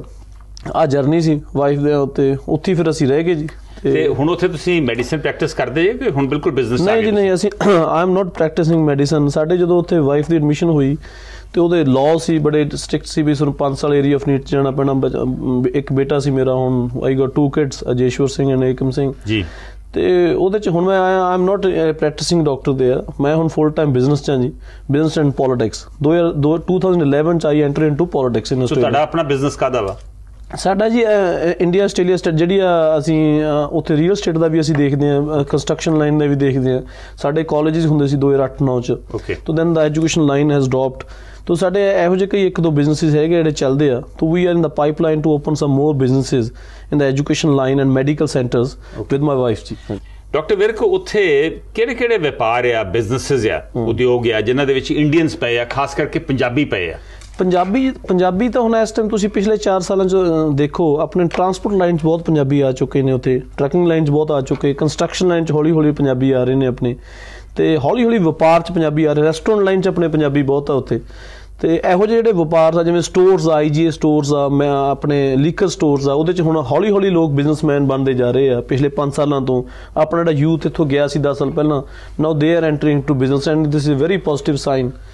ਆਹ ਜਰਨੀ ਸੀ ਵਾਈਫ ਦੇ ਉੱਤੇ, ਉੱਥੇ ਫਿਰ ਅਸੀਂ ਰਹਿ ਗਏ ਜੀ। ਤੇ ਹੁਣ ਉੱਥੇ ਤੁਸੀਂ ਮੈਡੀਸਨ ਪ੍ਰੈਕਟਿਸ ਕਰਦੇ ਜੇ ਕਿ ਹੁਣ ਬਿਲਕੁਲ ਬਿਜ਼ਨਸ? ਨਹੀਂ ਜੀ ਨਹੀਂ, ਅਸੀਂ I am not practising medicine. ਸਾਡੇ ਜਦੋਂ ਉੱਥੇ ਵਾਈਫ ਦੀ ਐਡਮਿਸ਼ਨ ਹੋਈ ਤੇ ਉਹਦੇ ਲਾਅ ਸੀ ਬੜੇ ਸਟ੍ਰਿਕਟ ਸੀ ਵੀ ਸਾਨੂੰ ਪੰਜ ਸਾਲ ਏਰੀਆ ਆਫ ਨੀਡ 'ਚ ਜਾਣਾ ਪੈਣਾ। ਇੱਕ ਬੇਟਾ ਸੀ ਮੇਰਾ, ਹੁਣ I got two kids, Ajeshwar Singh and Ekam Singh ji. ਤੇ ਉਹਦੇ 'ਚ ਹੁਣ ਮੈਂ ਆਇਆ, I am not practising doctor ਦੇ, ਮੈਂ ਹੁਣ ਫੁੱਲ ਟਾਈਮ ਬਿਜ਼ਨਸ 'ਚ ਹਾਂ ਜੀ, ਬਿਜ਼ਨਸ ਐਂਡ ਪੋਲੀਟਿਕਸ। ਦੋ ਹਜ਼ਾਰ ਦੋ ਟੂ ਥਾਊਜ਼ੈਂਡ ਇਲੈਵਨ 'ਚ I enter into politics in Australia. ਤੁਹਾਡਾ ਆਪਣਾ ਬਿਜ਼ਨਸ ਕਾਹਦਾ ਵਾ? ਸਾਡਾ ਜੀ ਇੰਡੀਆ ਆਸਟ੍ਰੇਲੀਆ ਸਟੇਟ ਜਿਹੜੀ ਆ, ਅਸੀਂ ਉੱਥੇ ਰੀਅਲ ਸਟੇਟ ਦਾ ਵੀ ਅਸੀਂ ਦੇਖਦੇ ਹਾਂ, ਕੰਸਟਰਕਸ਼ਨ ਲਾਈਨ ਦਾ ਵੀ ਦੇਖਦੇ ਹਾਂ। ਸਾਡੇ ਕਾਲਜਿਸ ਹੁੰਦੇ ਸੀ ਦੋ ਹਜ਼ਾਰ ਅੱਠ ਨੌ 'ਚ। ਤੋ then the education line has dropped. ਤੋ ਸਾਡੇ ਇਹੋ ਜਿਹੇ ਕਈ ਇੱਕ ਦੋ ਬਿਜ਼ਨਸਿਸ ਹੈਗੇ ਜਿਹੜੇ ਚੱਲਦੇ ਆ। ਤੋ we are in the pipeline to open some more businesses in the education line and medical centres with my wife ਜੀ। ਡਾਕਟਰ ਵਿਰਕ, ਉੱਥੇ ਕਿਹੜੇ ਕਿਹੜੇ ਵਪਾਰ ਆ, ਬਿਜ਼ਨਸਿਸ ਆ, ਉਦਯੋਗ ਆ ਜਿਨ੍ਹਾਂ ਦੇ ਵਿੱਚ ਇੰਡੀਅਨਸ ਪਏ ਆ, ਖਾਸ ਕਰਕੇ ਪੰਜਾਬੀ ਪਏ ਆ? ਪੰਜਾਬੀ ਪੰਜਾਬੀ ਤਾਂ ਹੁਣ ਇਸ ਟਾਈਮ ਤੁਸੀਂ ਪਿਛਲੇ ਚਾਰ ਸਾਲਾਂ 'ਚ ਦੇਖੋ ਆਪਣੇ ਟਰਾਂਸਪੋਰਟ ਲਾਈਨ 'ਚ ਬਹੁਤ ਪੰਜਾਬੀ ਆ ਚੁੱਕੇ ਨੇ ਉੱਥੇ, ਟਰੱਕਿੰਗ ਲਾਈਨ 'ਚ ਬਹੁਤ ਆ ਚੁੱਕੇ, ਕੰਸਟਰਕਸ਼ਨ ਲਾਈਨ 'ਚ ਹੌਲੀ ਹੌਲੀ ਪੰਜਾਬੀ ਆ ਰਹੇ ਨੇ ਆਪਣੇ, ਤੇ ਹੌਲੀ ਹੌਲੀ ਵਪਾਰ 'ਚ ਪੰਜਾਬੀ ਆ ਰਹੇ, ਰੈਸਟੋਰੈਂਟ ਲਾਈਨ 'ਚ ਆਪਣੇ ਪੰਜਾਬੀ ਬਹੁਤ ਆ ਉੱਥੇ। ਤੇ ਇਹੋ ਜਿਹੇ ਜਿਹੜੇ ਵਪਾਰ ਆ ਜਿਵੇਂ ਸਟੋਰਸ ਆ, ਆਈ ਜੀ ਏ ਸਟੋਰਸ ਆ, ਮੈਂ ਆਪਣੇ ਲੀਕਰ ਸਟੋਰਸ ਆ, ਉਹਦੇ 'ਚ ਹੁਣ ਹੌਲੀ ਹੌਲੀ ਲੋਕ ਬਿਜ਼ਨਸਮੈਨ ਬਣਦੇ ਜਾ ਰਹੇ ਆ ਪਿਛਲੇ ਪੰਜ ਸਾਲਾਂ ਤੋਂ। ਆਪਣਾ ਜਿਹੜਾ ਯੂਥ ਇੱਥੋਂ ਗਿਆ ਸੀ ਦਸ ਸਾਲ ਪਹਿਲਾਂ, now they are entering to business and this is very positive sign.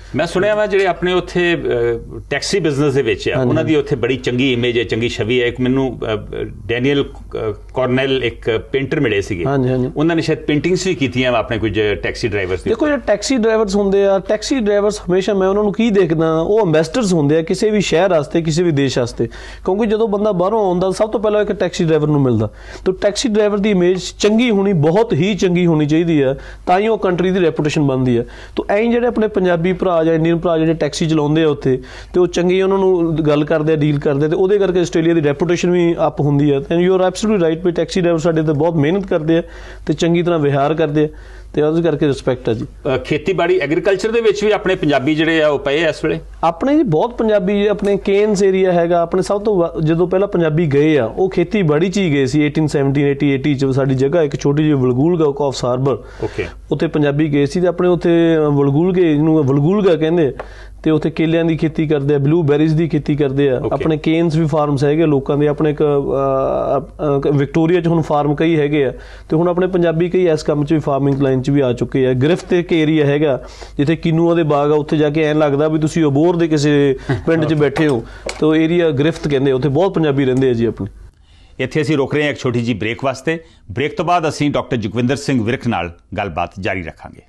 मैं सुनिया वा ਜਿਹੜੇ ਆਪਣੇ ਉੱਥੇ ਟੈਕਸੀ ਬਿਜ਼ਨਸ ਦੇ ਵਿੱਚ ਆ ਉਹਨਾਂ ਦੀ ਉੱਥੇ ਬੜੀ ਚੰਗੀ ਇਮੇਜ ਹੈ, ਚੰਗੀ ਛਵੀ ਹੈ। ਇੱਕ ਮੈਨੂੰ ਡੈਨੀਅਲ ਕਾਰਨੈਲ ਇੱਕ ਪੇਂਟਰ ਮਿਲੇ ਸੀਗੇ, ਉਹਨਾਂ ਨੇ ਸ਼ਾਇਦ ਪੇਂਟਿੰਗਸ ਵੀ ਕੀਤੀਆਂ ਆਪਣੇ ਕੁਝ ਟੈਕਸੀ ਡਰਾਈਵਰਸ ਦੀ। ਦੇਖੋ ਜਿਹੜੇ ਟੈਕਸੀ ਡਰਾਈਵਰਸ ਹੁੰਦੇ ਆ, ਟੈਕਸੀ ਡਰਾਈਵਰਸ ਹਮੇਸ਼ਾ ਮੈਂ ਉਹਨਾਂ ਨੂੰ ਕੀ ਦੇਖਦਾ, ਉਹ ਅੰਬੈਸਡਰਸ ਹੁੰਦੇ ਆ ਕਿਸੇ ਵੀ ਸ਼ਹਿਰ ਵਾਸਤੇ, ਕਿਸੇ ਵੀ ਦੇਸ਼ ਵਾਸਤੇ। ਕਿਉਂਕਿ ਜਦੋਂ ਬੰਦਾ ਬਾਹਰੋਂ ਆਉਂਦਾ ਸਭ ਤੋਂ ਪਹਿਲਾਂ ਇੱਕ ਟੈਕਸੀ ਡਰਾਈਵਰ ਨੂੰ ਮਿਲਦਾ, ਤਾਂ ਟੈਕਸੀ ਡਰਾਈਵਰ ਦੀ ਇਮੇਜ ਚੰਗੀ ਹੋਣੀ, ਬਹੁਤ ਹੀ ਚੰਗੀ ਹੋਣੀ ਚਾਹੀਦੀ ਆ, ਤਾਂ ਹੀ ਉਹ ਕੰਟਰੀ ਦੀ ਰੈਪੂਟੇਸ਼ਨ ਬਣਦੀ ਹੈ। ਤਾਂ ਐਂ ਜਿਹੜੇ ਆਪਣੇ ਪੰਜਾਬੀ ਭਰਾ ਜਾਂ ਇੰਡੀਅਨ ਭਰਾ ਜਿਹੜੇ ਟੈਕਸੀ ਚਲਾਉਂਦੇ ਆ ਉੱਥੇ, ਤੇ ਉਹ ਚੰਗੀ ਉਹਨਾਂ ਨੂੰ ਗੱਲ ਕਰਦੇ ਆ, ਡੀਲ ਕਰਦੇ ਆ, ਤੇ ਉਹਦੇ ਕਰਕੇ ਆਸਟ੍ਰੇਲੀਆ ਦੀ ਰੈਪੂਟੇਸ਼ਨ ਵੀ ਅਪ ਹੁੰਦੀ ਹੈ। And you are absolutely right ਵੀ ਟੈਕਸੀ ਡਰਾਈਵਰ ਸਾਡੇ ਤੇ ਬਹੁਤ ਮਿਹਨਤ ਕਰਦੇ ਆ ਤੇ ਚੰਗੀ ਤਰ੍ਹਾਂ ਵਿਹਾਰ ਕਰਦੇ ਆ, ਤੇ ਉਹਦੇ ਕਰਕੇ ਰਿਸਪੈਕਟ ਆ ਜੀ। ਖੇਤੀਬਾੜੀ ਐਗਰੀਕਲਚਰ ਦੇ ਵਿੱਚ ਵੀ ਆਪਣੇ ਪੰਜਾਬੀ ਜਿਹੜੇ ਆ ਉਹ ਪਏ ਆ ਇਸ ਵੇਲੇ? ਆਪਣੇ ਜੀ ਬਹੁਤ ਪੰਜਾਬੀ, ਆਪਣੇ ਕੇਨਸ ਏਰੀਆ ਹੈਗਾ ਆਪਣੇ ਸਭ ਤੋਂ, ਜਦੋਂ ਪਹਿਲਾਂ ਪੰਜਾਬੀ ਗਏ ਆ ਉਹ ਖੇਤੀਬਾੜੀ 'ਚ ਹੀ ਗਏ ਸੀ। eighteen seventeen eighty eighty 'ਚ ਸਾਡੀ ਜਗ੍ਹਾ ਇੱਕ ਛੋਟੀ ਜਿਹੀ ਵਲਗੂਲਗਾ ਕਾਫ ਹਾਰਬਰ, ਉੱਥੇ ਪੰਜਾਬੀ ਗਏ ਸੀ, ਤੇ ਆਪਣੇ ਉੱਥੇ ਵਲਗੂਲਗੇ, ਜਿਹਨੂੰ ਵਲਗੂਲਗਾ ਕਹਿੰਦੇ, ਤੇ ਉੱਥੇ ਕੇਲਿਆਂ ਦੀ ਖੇਤੀ ਕਰਦੇ ਆ, ਬਲੂਬੈਰੀਜ਼ ਦੀ ਖੇਤੀ ਕਰਦੇ ਆ। ਆਪਣੇ ਕੇਨਸ ਵੀ ਫਾਰਮਸ ਹੈਗੇ ਲੋਕਾਂ ਦੇ, ਆਪਣੇ ਇੱਕ ਵਿਕਟੋਰੀਆ 'ਚ ਹੁਣ ਫਾਰਮ ਕਈ ਹੈਗੇ ਆ, ਤੇ ਹੁਣ ਆਪਣੇ ਪੰਜਾਬੀ ਕਈ ਇਸ ਕੰਮ 'ਚ ਵੀ ਫਾਰਮਿੰਗ ਲਾਈਨ 'ਚ ਵੀ ਆ ਚੁੱਕੇ ਆ। ਗ੍ਰਿਫਤ ਇੱਕ ਏਰੀਆ ਹੈਗਾ ਜਿੱਥੇ ਕਿਨੂਆਂ ਦੇ ਬਾਗ ਆ, ਉੱਥੇ ਜਾ ਕੇ ਐਂ ਲੱਗਦਾ ਵੀ ਤੁਸੀਂ ਅਬੋਹਰ ਦੇ ਕਿਸੇ ਪਿੰਡ 'ਚ ਬੈਠੇ ਹੋ, ਤੇ ਉਹ ਏਰੀਆ ਗ੍ਰਿਫਤ ਕਹਿੰਦੇ, ਉੱਥੇ ਬਹੁਤ ਪੰਜਾਬੀ ਰਹਿੰਦੇ ਆ ਜੀ ਆਪਣੇ। ਇੱਥੇ ਅਸੀਂ ਰੁਕ ਰਹੇ ਹਾਂ ਇੱਕ ਛੋਟੀ ਜਿਹੀ ਬ੍ਰੇਕ ਵਾਸਤੇ। ਬ੍ਰੇਕ ਤੋਂ ਬਾਅਦ ਅਸੀਂ ਡਾਕਟਰ ਜਗਵਿੰਦਰ ਸਿੰਘ ਵਿਰਕ ਨਾਲ ਗੱਲਬਾਤ ਜਾਰੀ ਰੱਖਾਂਗੇ।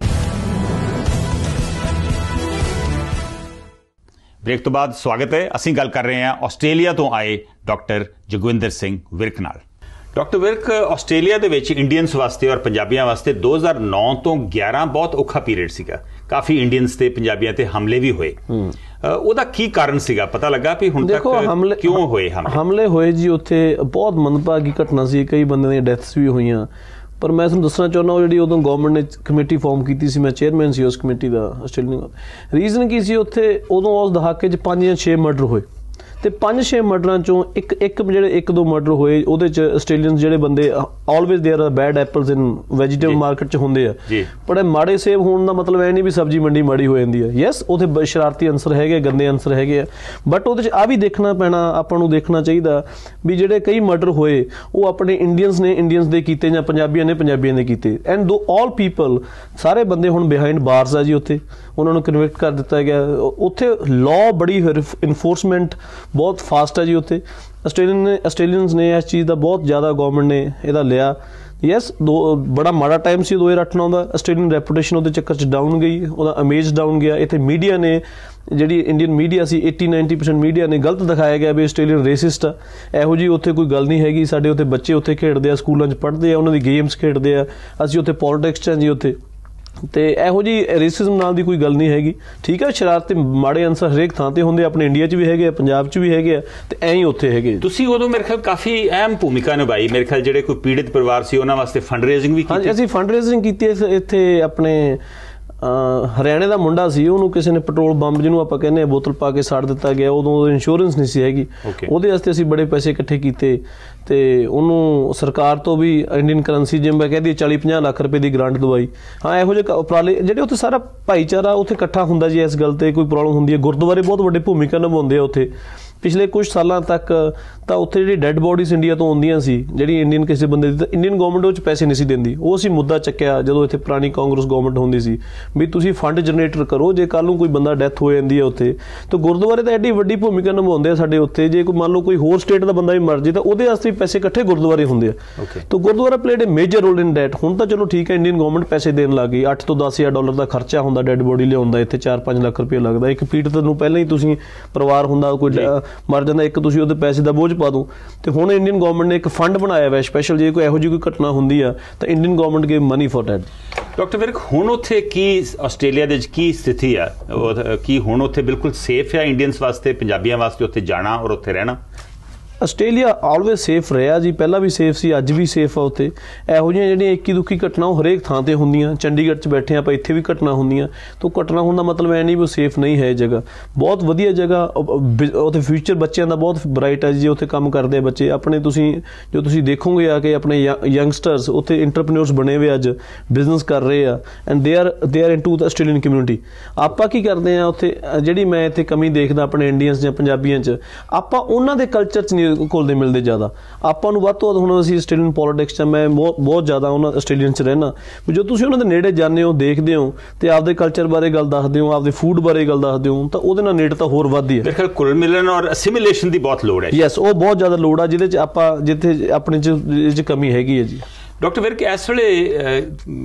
ਬ੍ਰੇਕ ਤੋਂ ਬਾਅਦ ਸਵਾਗਤ ਹੈ। ਅਸੀਂ ਗੱਲ ਕਰ ਰਹੇ ਹਾਂ ਆਸਟ੍ਰੇਲੀਆ ਤੋਂ ਆਏ ਡਾਕਟਰ ਜਗਵਿੰਦਰ ਸਿੰਘ ਵਿਰਕ ਨਾਲ। ਡਾਕਟਰ ਵਿਰਕ, ਆਸਟ੍ਰੇਲੀਆ ਦੇ ਵਿੱਚ ਇੰਡੀਅਨਸ ਵਾਸਤੇ ਔਰ ਪੰਜਾਬੀਆਂ ਵਾਸਤੇ ਦੋ ਹਜ਼ਾਰ ਨੌ ਤੋਂ ਗਿਆਰਾਂ ਬਹੁਤ ਔਖਾ ਪੀਰੀਅਡ ਸੀਗਾ। ਕਾਫੀ ਇੰਡੀਅਨਸ ਤੇ ਪੰਜਾਬੀਆਂ ਤੇ ਹਮਲੇ ਵੀ ਹੋਏ। ਉਹਦਾ ਕੀ ਕਾਰਨ ਸੀਗਾ, ਪਤਾ ਲੱਗਾ ਵੀ ਹੁਣ ਤੱਕ ਕਿਉਂ ਹੋਏ ਹਮਲੇ? ਹਮਲੇ ਹੋਏ ਜੀ, ਉੱਥੇ ਬਹੁਤ ਮੰਦਭਾਗੀ ਘਟਨਾ ਸੀ, ਕਈ ਬੰਦਿਆਂ ਦੀਆਂ ਡੈਥਸ ਵੀ ਹੋਈਆਂ। ਪਰ ਮੈਂ ਤੁਹਾਨੂੰ ਦੱਸਣਾ ਚਾਹੁੰਦਾ, ਉਹ ਜਿਹੜੀ ਉਦੋਂ ਗਵਰਨਮੈਂਟ ਨੇ ਕਮੇਟੀ ਫਾਰਮ ਕੀਤੀ ਸੀ, ਮੈਂ ਚੇਅਰਮੈਨ ਸੀ ਉਸ ਕਮੇਟੀ ਦਾ ਆਸਟ੍ਰੇਲੀਅਨ। ਰੀਜ਼ਨ ਕੀ ਸੀ, ਉੱਥੇ ਉਦੋਂ ਉਸ ਦਹਾਕੇ 'ਚ ਪੰਜ ਜਾਂ ਛੇ ਮਰਡਰ ਹੋਏ, ਤੇ ਪੰਜ ਛੇ ਮਰਡਰਾਂ 'ਚੋਂ ਇੱਕ ਇੱਕ ਜਿਹੜੇ ਇੱਕ ਦੋ ਮਰਡਰ ਹੋਏ, ਉਹਦੇ 'ਚ ਆਸਟ੍ਰੇਲੀਅਨ ਜਿਹੜੇ ਬੰਦੇ always there are bad apples in vegetable market 'ਚ ਹੁੰਦੇ ਆ। ਬੜੇ ਮਾੜੇ ਸੇਬ ਹੋਣ ਦਾ ਮਤਲਬ ਇਹ ਨਹੀਂ ਵੀ ਸਬਜ਼ੀ ਮੰਡੀ ਮਾੜੀ ਹੋ ਜਾਂਦੀ ਹੈ। ਯੈਸ, ਉੱਥੇ ਸ਼ਰਾਰਤੀ ਅਨਸਰ ਹੈਗੇ, ਗੰਦੇ ਅਨਸਰ ਹੈਗੇ ਆ, ਬਟ ਉਹਦੇ 'ਚ ਆ ਵੀ ਦੇਖਣਾ ਪੈਣਾ, ਆਪਾਂ ਨੂੰ ਦੇਖਣਾ ਚਾਹੀਦਾ ਵੀ ਜਿਹੜੇ ਕਈ ਮਰਡਰ ਹੋਏ ਉਹ ਆਪਣੇ ਇੰਡੀਅਨਸ ਨੇ ਇੰਡੀਅਨਸ ਦੇ ਕੀਤੇ ਜਾਂ ਪੰਜਾਬੀਆਂ ਨੇ ਪੰਜਾਬੀਆਂ ਦੇ ਕੀਤੇ। ਐਂਡ ਦੋ ਆਲ ਪੀਪਲ, ਸਾਰੇ ਬੰਦੇ ਹੁਣ ਬਿਹਾਈਂਡ ਬਾਰਸ ਆ ਜੀ, ਉੱਥੇ ਉਹਨਾਂ ਨੂੰ ਕਨਵਿਕਟ ਕਰ ਦਿੱਤਾ ਗਿਆ। ਉੱਥੇ ਲਾਅ ਬੜੀ ਇਨਫੋਰਸਮੈਂਟ ਬਹੁਤ ਫਾਸਟ ਹੈ ਜੀ ਉੱਥੇ। ਆਸਟ੍ਰੇਲੀਅਨ ਨੇ ਆਸਟ੍ਰੇਲੀਅਨਸ ਨੇ ਇਸ ਚੀਜ਼ ਦਾ ਬਹੁਤ ਜ਼ਿਆਦਾ ਗਵਰਨਮੈਂਟ ਨੇ ਇਹਦਾ ਲਿਆ। ਯੈਸ, ਦੋ ਬੜਾ ਮਾੜਾ ਟਾਈਮ ਸੀ ਦੋ ਹਜ਼ਾਰ ਅੱਠ ਨੌ ਦਾ। ਆਸਟ੍ਰੇਲੀਅਨ ਰੈਪੂਟੇਸ਼ਨ ਉਹਦੇ ਚੱਕਰ 'ਚ ਡਾਊਨ ਗਈ, ਉਹਦਾ ਇਮੇਜ ਡਾਊਨ ਗਿਆ। ਇੱਥੇ ਮੀਡੀਆ ਨੇ, ਜਿਹੜੀ ਇੰਡੀਅਨ ਮੀਡੀਆ ਸੀ, eighty ninety percent ਮੀਡੀਆ ਨੇ ਗਲਤ ਦਿਖਾਇਆ ਗਿਆ ਵੀ ਆਸਟ੍ਰੇਲੀਅਨ ਰੇਸਿਸਟ ਆ। ਇਹੋ ਜਿਹੀ ਉੱਥੇ ਕੋਈ ਗੱਲ ਨਹੀਂ ਹੈਗੀ। ਸਾਡੇ ਉੱਥੇ ਬੱਚੇ ਉੱਥੇ ਖੇਡਦੇ ਆ, ਸਕੂਲਾਂ 'ਚ ਪੜ੍ਹਦੇ ਆ, ਉਹਨਾਂ ਦੀ ਗੇਮਸ ਖੇਡਦੇ ਆ। ਅਸੀਂ ਉੱਥੇ ਪੋਲੀਟਿਕਸ 'ਚ ਹਾਂ ਜੀ ਉੱਥੇ, ਤੇ ਇਹੋ ਜਿਹੀ ਰੇਸਿਜ਼ਮ ਨਾਲ ਦੀ ਕੋਈ ਗੱਲ ਨਹੀਂ ਹੈਗੀ। ਠੀਕ ਹੈ, ਸ਼ਰਾਰਤੀ ਮਾੜੇ ਅਨਸਰ ਹਰੇਕ ਥਾਂ ਤੇ ਹੁੰਦੇ, ਆਪਣੇ ਇੰਡੀਆ 'ਚ ਵੀ ਹੈਗੇ ਆ, ਪੰਜਾਬ 'ਚ ਵੀ ਹੈਗੇ ਆ, ਤੇ ਐਂ ਹੀ ਉੱਥੇ ਹੈਗੇ। ਤੁਸੀਂ ਉਦੋਂ ਮੇਰੇ ਖਿਆਲ ਕਾਫੀ ਅਹਿਮ ਭੂਮਿਕਾ ਨਿਭਾਈ, ਮੇਰੇ ਖਿਆਲ ਜਿਹੜੇ ਕੋਈ ਪੀੜਿਤ ਪਰਿਵਾਰ ਸੀ ਉਹਨਾਂ ਵਾਸਤੇ ਫੰਡ ਰੇਜ਼ਿੰਗ ਵੀ ਕੀਤੀ। ਹਾਂਜੀ, ਅਸੀਂ ਫੰਡ ਰੇਜ਼ਿੰਗ ਕੀਤੀ ਇੱਥੇ। ਆਪਣੇ ਹਰਿਆਣੇ ਦਾ ਮੁੰਡਾ ਸੀ, ਉਹਨੂੰ ਕਿਸੇ ਨੇ ਪੈਟਰੋਲ ਬੰਬ, ਜਿਹਨੂੰ ਆਪਾਂ ਕਹਿੰਦੇ ਆ, ਬੋਤਲ ਪਾ ਕੇ ਸਾੜ ਦਿੱਤਾ ਗਿਆ। ਉਦੋਂ ਇੰਸ਼ੋਰੈਂਸ ਨਹੀਂ ਸੀ ਹੈਗੀ, ਉਹਦੇ ਵਾਸਤੇ ਅਸੀਂ ਬੜੇ ਪੈਸੇ ਇਕੱਠੇ ਕੀਤੇ, ਤੇ ਉਹਨੂੰ ਸਰਕਾਰ ਤੋਂ ਵੀ ਇੰਡੀਅਨ ਕਰੰਸੀ, ਜਿਵੇਂ ਮੈਂ ਕਹਿੰਦੀ ਚਾਲੀ ਪੰਜਾਹ ਲੱਖ ਰੁਪਏ ਦੀ ਗ੍ਰਾਂਟ ਦਵਾਈ। ਹਾਂ, ਇਹੋ ਜਿਹੇ ਉਪਰਾਲੇ ਜਿਹੜੇ ਉੱਥੇ ਸਾਰਾ ਭਾਈਚਾਰਾ ਉੱਥੇ ਇਕੱਠਾ ਹੁੰਦਾ ਜੀ। ਇਸ ਗੱਲ ਤੇ ਕੋਈ ਪ੍ਰੋਬਲਮ ਹੁੰਦੀ ਹੈ, ਗੁਰਦੁਆਰੇ ਬਹੁਤ ਵੱਡੀ ਭੂਮਿਕਾ ਨਿਭਾਉਂਦੇ ਆ ਉੱਥੇ। ਪਿਛਲੇ ਕੁਝ ਸਾਲਾਂ ਤੱਕ ਤਾਂ ਉੱਥੇ ਜਿਹੜੀ ਡੈੱਡ ਬੋਡੀਜ਼ ਇੰਡੀਆ ਤੋਂ ਆਉਂਦੀਆਂ ਸੀ, ਜਿਹੜੀ ਇੰਡੀਅਨ ਕਿਸੇ ਬੰਦੇ ਦੀ, ਤਾਂ ਇੰਡੀਅਨ ਗਵਰਨਮੈਂਟ ਉਹ 'ਚ ਪੈਸੇ ਨਹੀਂ ਸੀ ਦਿੰਦੀ। ਉਹ ਅਸੀਂ ਮੁੱਦਾ ਚੱਕਿਆ ਜਦੋਂ ਇੱਥੇ ਪੁਰਾਣੀ ਕਾਂਗਰਸ ਗਵਰਨਮੈਂਟ ਹੁੰਦੀ ਸੀ, ਵੀ ਤੁਸੀਂ ਫੰਡ ਜਨਰੇਟਰ ਕਰੋ, ਜੇ ਕੱਲ੍ਹ ਨੂੰ ਕੋਈ ਬੰਦਾ ਡੈਥ ਹੋ ਜਾਂਦੀ ਹੈ ਉੱਥੇ, ਤਾਂ ਗੁਰਦੁਆਰੇ ਤਾਂ ਐਡੀ ਵੱਡੀ ਭੂਮਿਕਾ ਨਿਭਾਉਂਦੇ ਆ ਸਾਡੇ ਉੱਥੇ। ਜੇ ਕੋਈ ਮੰਨ ਲਓ ਕੋਈ ਹੋਰ ਸਟੇਟ ਦਾ ਬੰਦਾ ਵੀ ਮਰ ਜੇ, ਤਾਂ ਉਹਦੇ ਵਾਸਤੇ ਪੈਸੇ ਇਕੱਠੇ ਗੁਰਦੁਆਰੇ ਹੁੰਦੇ ਆ। ਤਾਂ gurdwara played a major role in that. ਹੁਣ ਤਾਂ ਚਲੋ ਠੀਕ ਹੈ, ਇੰਡੀਅਨ ਗਵਰਨਮੈਂਟ ਪੈਸੇ ਦੇਣ ਲੱਗ ਗਈ। ਅੱਠ ਤੋਂ ਦਸ ਹਜ਼ਾਰ ਡਾਲਰ ਦਾ ਖਰਚਾ ਹੁੰਦਾ ਡੈਡ ਬੋਡੀ ਲਿਆਉਂਦਾ, ਇੱਥੇ ਚਾਰ ਪੰਜ ਲੱਖ ਰੁਪਏ ਲੱਗਦਾ। ਇੱਕ ਪੀੜਤ ਨੂੰ ਪਹਿਲਾਂ ਹੀ ਤੁਸੀਂ ਪਰਿਵਾਰ ਹੁੰਦਾ, ਕੋਈ ਮਰ ਜਾਂਦਾ, ਇੱਕ ਤੁਸੀਂ ਉਹਦੇ ਪੈਸੇ ਦਾ ਬੋਝ ਪਾ ਦੋ। ਤੇ ਹੁਣ ਇੰਡੀਅਨ ਗਵਰਨਮੈਂਟ ਨੇ ਇੱਕ ਫੰਡ ਬਣਾਇਆ ਹੋਇਆ ਸਪੈਸ਼ਲ, ਜੇ ਕੋਈ ਇਹੋ ਜਿਹੀ ਕੋਈ ਘਟਨਾ ਹੁੰਦੀ ਆ ਤਾਂ Indian government give money for that. Doctor Virk, ਹੁਣ ਉੱਥੇ ਕੀ ਆਸਟ੍ਰੇਲੀਆ ਦੇ ਵਿੱਚ ਕੀ ਸਥਿਤੀ ਆ? ਕੀ ਹੁਣ ਉੱਥੇ ਬਿਲਕੁਲ ਸੇਫ ਆ ਇੰਡੀਅਨਸ ਵਾਸਤੇ, ਪੰਜਾਬੀਆਂ ਵਾਸਤੇ ਉੱਥੇ ਜਾਣਾ ਔਰ ਉੱਥੇ ਰਹਿਣਾ? ਆਸਟ੍ਰੇਲੀਆ ਆਲਵੇਜ਼ ਸੇਫ ਰਿਹਾ ਜੀ, ਪਹਿਲਾਂ ਵੀ ਸੇਫ ਸੀ, ਅੱਜ ਵੀ ਸੇਫ ਆ ਉੱਥੇ। ਇਹੋ ਜਿਹੀਆਂ ਜਿਹੜੀਆਂ ਇੱਕੀ ਦੁੱਕੀ ਘਟਨਾ ਉਹ ਹਰੇਕ ਥਾਂ ਤੇ ਹੁੰਦੀਆਂ। ਚੰਡੀਗੜ੍ਹ 'ਚ ਬੈਠੇ ਆਪਾਂ, ਇੱਥੇ ਵੀ ਘਟਨਾ ਹੁੰਦੀਆਂ। ਤਾਂ ਘਟਨਾ ਹੋਣ ਦਾ ਮਤਲਬ ਇਹ ਨਹੀਂ ਵੀ ਉਹ ਸੇਫ ਨਹੀਂ ਹੈ। ਜਗ੍ਹਾ ਬਹੁਤ ਵਧੀਆ ਜਗ੍ਹਾ, ਉੱਥੇ ਫਿਊਚਰ ਬੱਚਿਆਂ ਦਾ ਬਹੁਤ ਬਰਾਈਟ ਹੈ ਜੀ। ਉੱਥੇ ਕੰਮ ਕਰਦੇ ਆ ਬੱਚੇ ਆਪਣੇ। ਤੁਸੀਂ ਜੋ ਤੁਸੀਂ ਦੇਖੋਗੇ ਆ ਕੇ ਆਪਣੇ ਯੰਗਸਟਰਸ ਉੱਥੇ ਇੰਟਰਪ੍ਰੀਨਿਓਰਸ ਬਣੇ ਹੋਏ, ਅੱਜ ਬਿਜ਼ਨਸ ਕਰ ਰਹੇ ਆ, and they are they are into the Australian community. ਆਪਾਂ ਕੀ ਕਰਦੇ ਆ ਉੱਥੇ, ਜਿਹੜੀ ਮੈਂ ਇੱਥੇ ਕਮੀ ਦੇਖਦਾ ਆਪਣੇ ਇੰਡੀਅਨਸ ਜਾਂ ਪੰਜਾਬੀਆਂ 'ਚ, ਆਪਾਂ ਉਹਨਾਂ ਦੇ ਕਲਚਰ 'ਚ ਨਹੀਂ ਘੁਲਦੇ ਮਿਲਦੇ ਜ਼ਿਆਦਾ। ਆਪਾਂ ਨੂੰ ਵੱਧ ਤੋਂ ਵੱਧ ਹੁਣ ਅਸੀਂ ਆਸਟ੍ਰੇਲੀਅਨ ਪੋਲੀਟਿਕਸ 'ਚ ਮੈਂ ਬਹੁਤ ਬਹੁਤ ਜ਼ਿਆਦਾ ਉਹਨਾਂ ਆਸਟ੍ਰੇਲੀਅਨ 'ਚ ਰਹਿਣਾ ਵੀ ਜਦੋਂ ਤੁਸੀਂ ਉਹਨਾਂ ਦੇ ਨੇੜੇ ਜਾਂਦੇ ਹੋ ਦੇਖਦੇ ਹੋ ਅਤੇ ਆਪਦੇ ਕਲਚਰ ਬਾਰੇ ਗੱਲ ਦੱਸਦੇ ਹੋ ਆਪਦੇ ਫੂਡ ਬਾਰੇ ਗੱਲ ਦੱਸਦੇ ਹੋ ਤਾਂ ਉਹਦੇ ਨਾਲ ਨੇੜਤਾ ਹੋਰ ਵੱਧਦੀ ਹੈ। ਮੇਰੇ ਖਿਆਲ ਘੁਲ ਮਿਲਣ ਔਰ ਅਸਿਮੀਲੇਸ਼ਨ ਦੀ ਬਹੁਤ ਲੋੜ ਹੈ। ਯੈਸ ਉਹ ਬਹੁਤ ਜ਼ਿਆਦਾ ਲੋੜ ਆ ਜਿਹਦੇ 'ਚ ਆਪਾਂ ਜਿੱਥੇ ਆਪਣੇ 'ਚ ਇਹ 'ਚ ਕਮੀ ਹੈਗੀ ਹੈ ਜੀ। ਡਾਕਟਰ ਵਿਰਕ ਇਸ ਵੇਲੇ